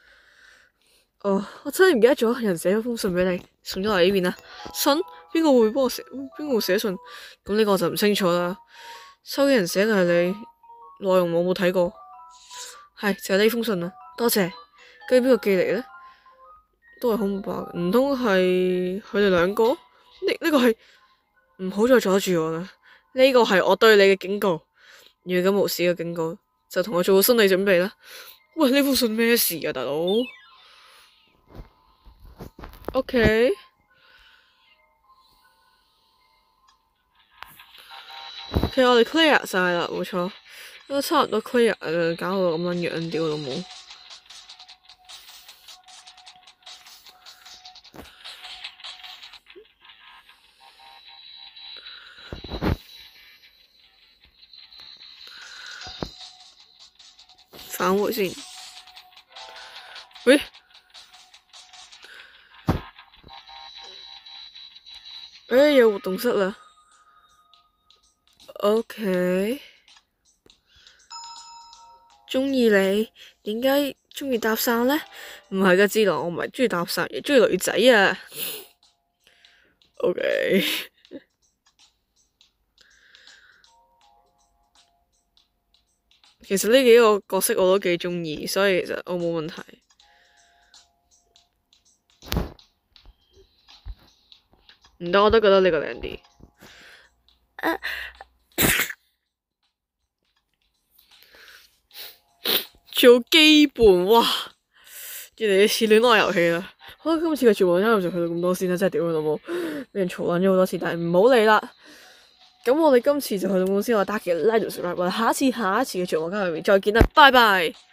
我真係唔記得咗，有人寫咗封信俾你，送咗嚟呢邊啦。信？邊個會幫我寫？邊個會寫信？咁呢個我就唔清楚啦。收嘅人寫嘅係你，內容我冇睇過。係就係呢封信啦，多謝。究竟邊個寄嚟咧？都係空白，唔通係佢哋兩個？呢個係唔好再阻住我啦！呢個係我對你嘅警告，如果咁無視嘅警告，就同我做好心理準備啦。喂，呢封信咩事啊，大佬？OK，其實我哋 clear 晒啦，冇錯，都差唔多 clear 啦，搞到咁撚樣，屌老母！ 返回先。喂，有活動室啦。OK，鍾意你，點解鍾意搭訕呢？唔係㗎，知道我唔係鍾意搭訕，而係鍾意女仔啊。OK，其實呢幾個角色我都幾鍾意，所以其實我冇問題。唔得，我都覺得呢個靚啲。做基本哇，越嚟越似戀愛遊戲啦。好，今次嘅全部音樂就去到咁多先啦，真係屌佢老母，俾人嘈撚咗好多次，但係唔好理啦。咁我哋今次就去到咁多先，我打嘅 like 同 subscribe，我哋下一次嘅全部交流面再見啦，拜拜。